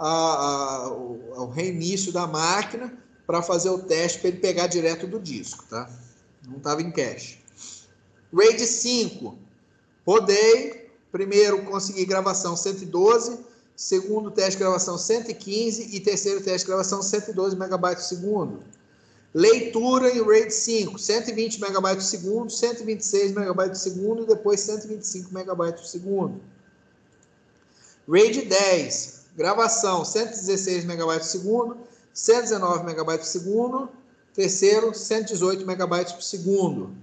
o reinício da máquina para fazer o teste para ele pegar direto do disco, tá? Não estava em cache. RAID 5, rodei, primeiro consegui gravação 112, segundo teste de gravação 115 e terceiro teste de gravação 112 megabytes por segundo. Leitura em RAID 5, 120 megabytes por segundo, 126 megabytes por segundo e depois 125 megabytes por segundo. RAID 10, gravação 116 megabytes por segundo, 119 megabytes por segundo, terceiro 118 megabytes por segundo.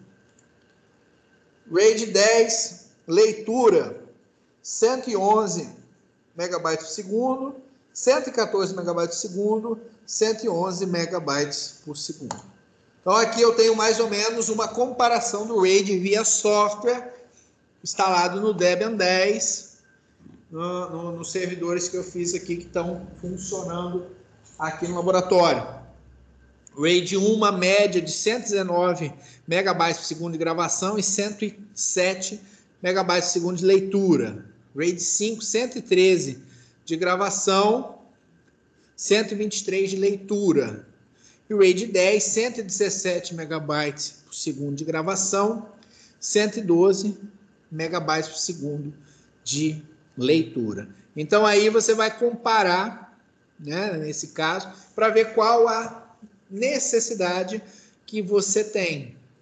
RAID 10, leitura 111 megabytes por segundo, 114 megabytes por segundo, 111 megabytes por segundo. Então aqui eu tenho mais ou menos uma comparação do RAID via software instalado no Debian 10, nos servidores que eu fiz aqui que estão funcionando aqui no laboratório. RAID 1, uma média de 119 megabytes por segundo de gravação e 107 megabytes por segundo de leitura. RAID 5, 113 de gravação, 123 de leitura. E o RAID 10, 117 megabytes por segundo de gravação, 112 megabytes por segundo de leitura. Então aí você vai comparar, né, nesse caso, para ver qual a necessidade que você tem.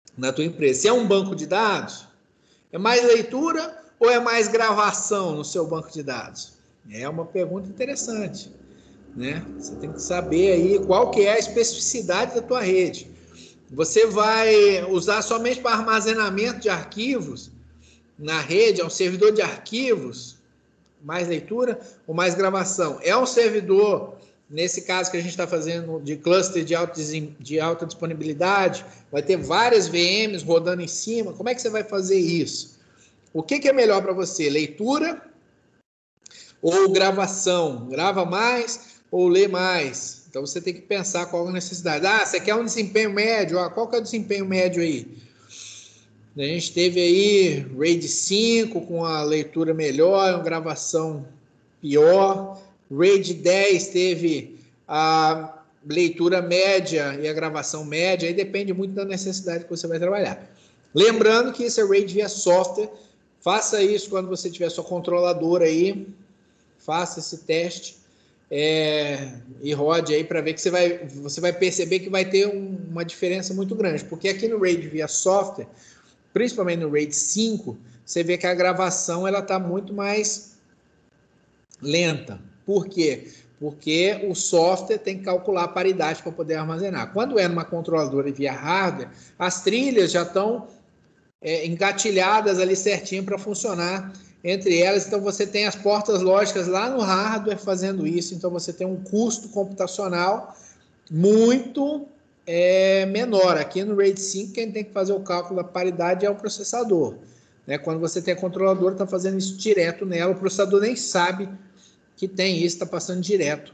na tua empresa? Se é um banco de dados, é mais leitura ou é mais gravação no seu banco de dados? É uma pergunta interessante, né? Você tem que saber aí qual que é a especificidade da tua rede. Você vai usar somente para armazenamento de arquivos na rede, é um servidor de arquivos, mais leitura ou mais gravação? É um servidor, nesse caso que a gente está fazendo de cluster de alta disponibilidade, vai ter várias VMs rodando em cima. Como é que você vai fazer isso? O que é melhor para você? Leitura ou gravação? Grava mais ou lê mais? Então você tem que pensar qual a necessidade. Ah, você quer um desempenho médio? Ah, qual que é o desempenho médio aí? A gente teve aí RAID 5 com a leitura melhor, uma gravação pior. RAID 10 teve a leitura média e a gravação média. Aí depende muito da necessidade que você vai trabalhar. Lembrando que isso é RAID via software. Faça isso quando você tiver sua controladora aí. Faça esse teste e rode aí para ver que você vai perceber que vai ter uma diferença muito grande. Porque aqui no RAID via software, principalmente no RAID 5, você vê que a gravação ela está muito mais lenta. Por quê? Porque o software tem que calcular a paridade para poder armazenar. Quando é numa controladora via hardware, as trilhas já estão engatilhadas ali certinho para funcionar entre elas. Então você tem as portas lógicas lá no hardware fazendo isso. Então você tem um custo computacional muito menor. Aqui no RAID 5, quem tem que fazer o cálculo da paridade é o processador. Né? Quando você tem a controladora, está fazendo isso direto nela, o processador nem sabe que tem isso, está passando direto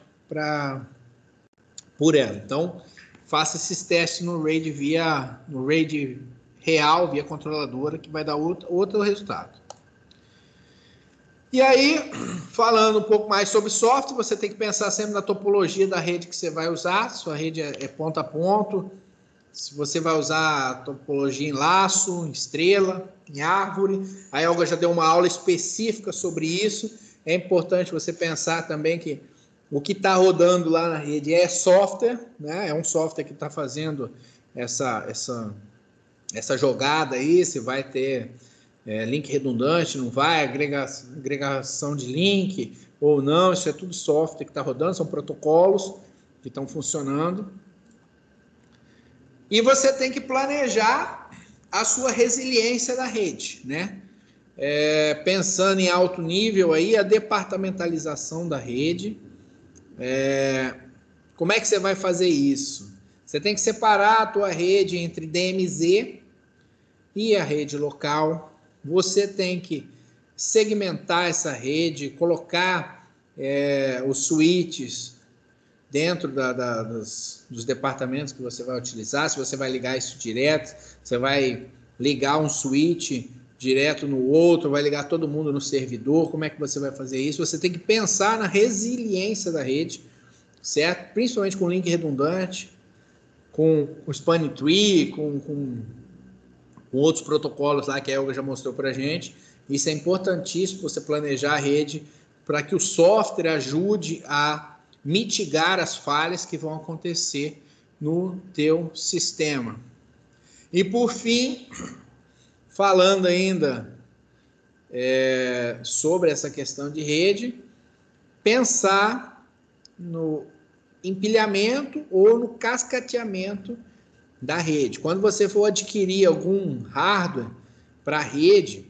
por ela. Então, faça esses testes no RAID real, via controladora, que vai dar outro resultado. E aí, falando um pouco mais sobre software, você tem que pensar sempre na topologia da rede que você vai usar. Sua rede é ponto a ponto. Se você vai usar a topologia em laço, em estrela, em árvore. A Olga já deu uma aula específica sobre isso. É importante você pensar também que o que está rodando lá na rede é software, né? É um software que está fazendo essa jogada aí. Se vai ter link redundante, não vai, agregação de link ou não, isso é tudo software que está rodando, são protocolos que estão funcionando. E você tem que planejar a sua resiliência da rede, né? Pensando em alto nível aí, a departamentalização da rede. Como é que você vai fazer isso? Você tem que separar a tua rede entre DMZ e a rede local. Você tem que segmentar essa rede, colocar os switches dentro dos departamentos que você vai utilizar. Se você vai ligar isso direto, você vai ligar um switch direto no outro, vai ligar todo mundo no servidor. Como é que você vai fazer isso? Você tem que pensar na resiliência da rede, certo? Principalmente com link redundante, com o spanning tree, com outros protocolos lá que a Elga já mostrou para a gente. Isso é importantíssimo, você planejar a rede para que o software ajude a mitigar as falhas que vão acontecer no teu sistema. E por fim, falando ainda sobre essa questão de rede, pensar no empilhamento ou no cascateamento da rede. Quando você for adquirir algum hardware para a rede,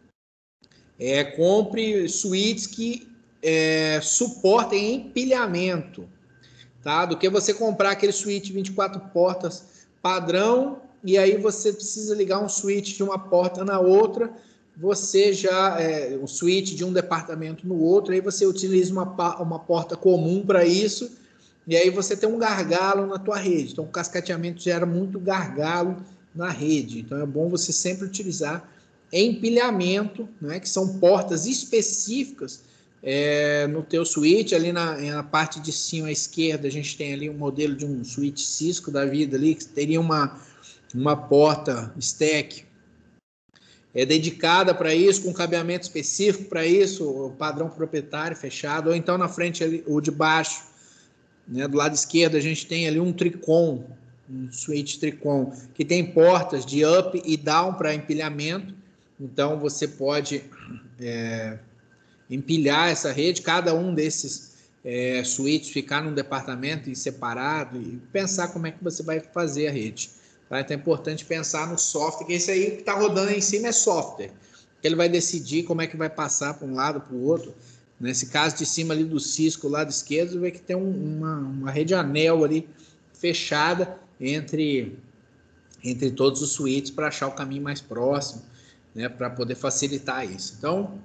compre switches que suportem empilhamento, tá? Do que você comprar aquele switch 24 portas padrão e aí você precisa ligar um switch de uma porta na outra, você já um switch de um departamento no outro, aí você utiliza uma porta comum para isso, e aí você tem um gargalo na tua rede. Então o cascateamento gera muito gargalo na rede. Então é bom você sempre utilizar empilhamento, né, que são portas específicas no teu switch. Ali na parte de cima à esquerda a gente tem ali um modelo de um switch Cisco da vida ali, que teria uma porta stack dedicada para isso, com cabeamento específico para isso, o padrão proprietário fechado, ou então na frente ali, ou de baixo, né, do lado esquerdo a gente tem ali um tricom switch Tricom que tem portas de up e down para empilhamento. Então, você pode empilhar essa rede, cada um desses switches ficar num departamento e separado e pensar como é que você vai fazer a rede. Tá? Então, é importante pensar no software, que esse aí que está rodando em cima é software. Ele vai decidir como é que vai passar para um lado, para o outro. Nesse caso de cima ali do Cisco, lado esquerdo, vê que tem uma rede anel ali fechada entre todos os switches para achar o caminho mais próximo, né, para poder facilitar isso. Então,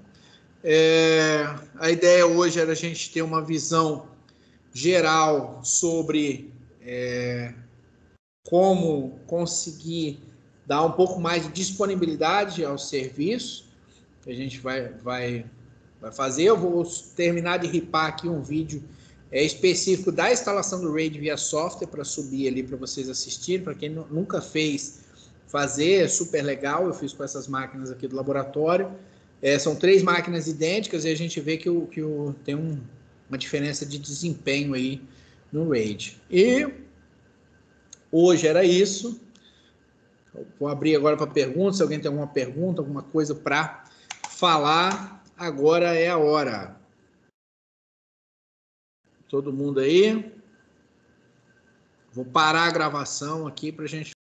a ideia hoje era a gente ter uma visão geral sobre como conseguir dar um pouco mais de disponibilidade ao serviço que a gente vai fazer. Eu vou terminar de ripar aqui um vídeo específico da instalação do RAID via software para subir ali para vocês assistirem. Para quem nunca fez, fazer, é super legal. Eu fiz com essas máquinas aqui do laboratório. São 3 máquinas idênticas e a gente vê que tem uma diferença de desempenho aí no RAID. E hoje era isso. Vou abrir agora para perguntas. Se alguém tem alguma pergunta, alguma coisa para falar, agora é a hora. Todo mundo aí? Vou parar a gravação aqui para a gente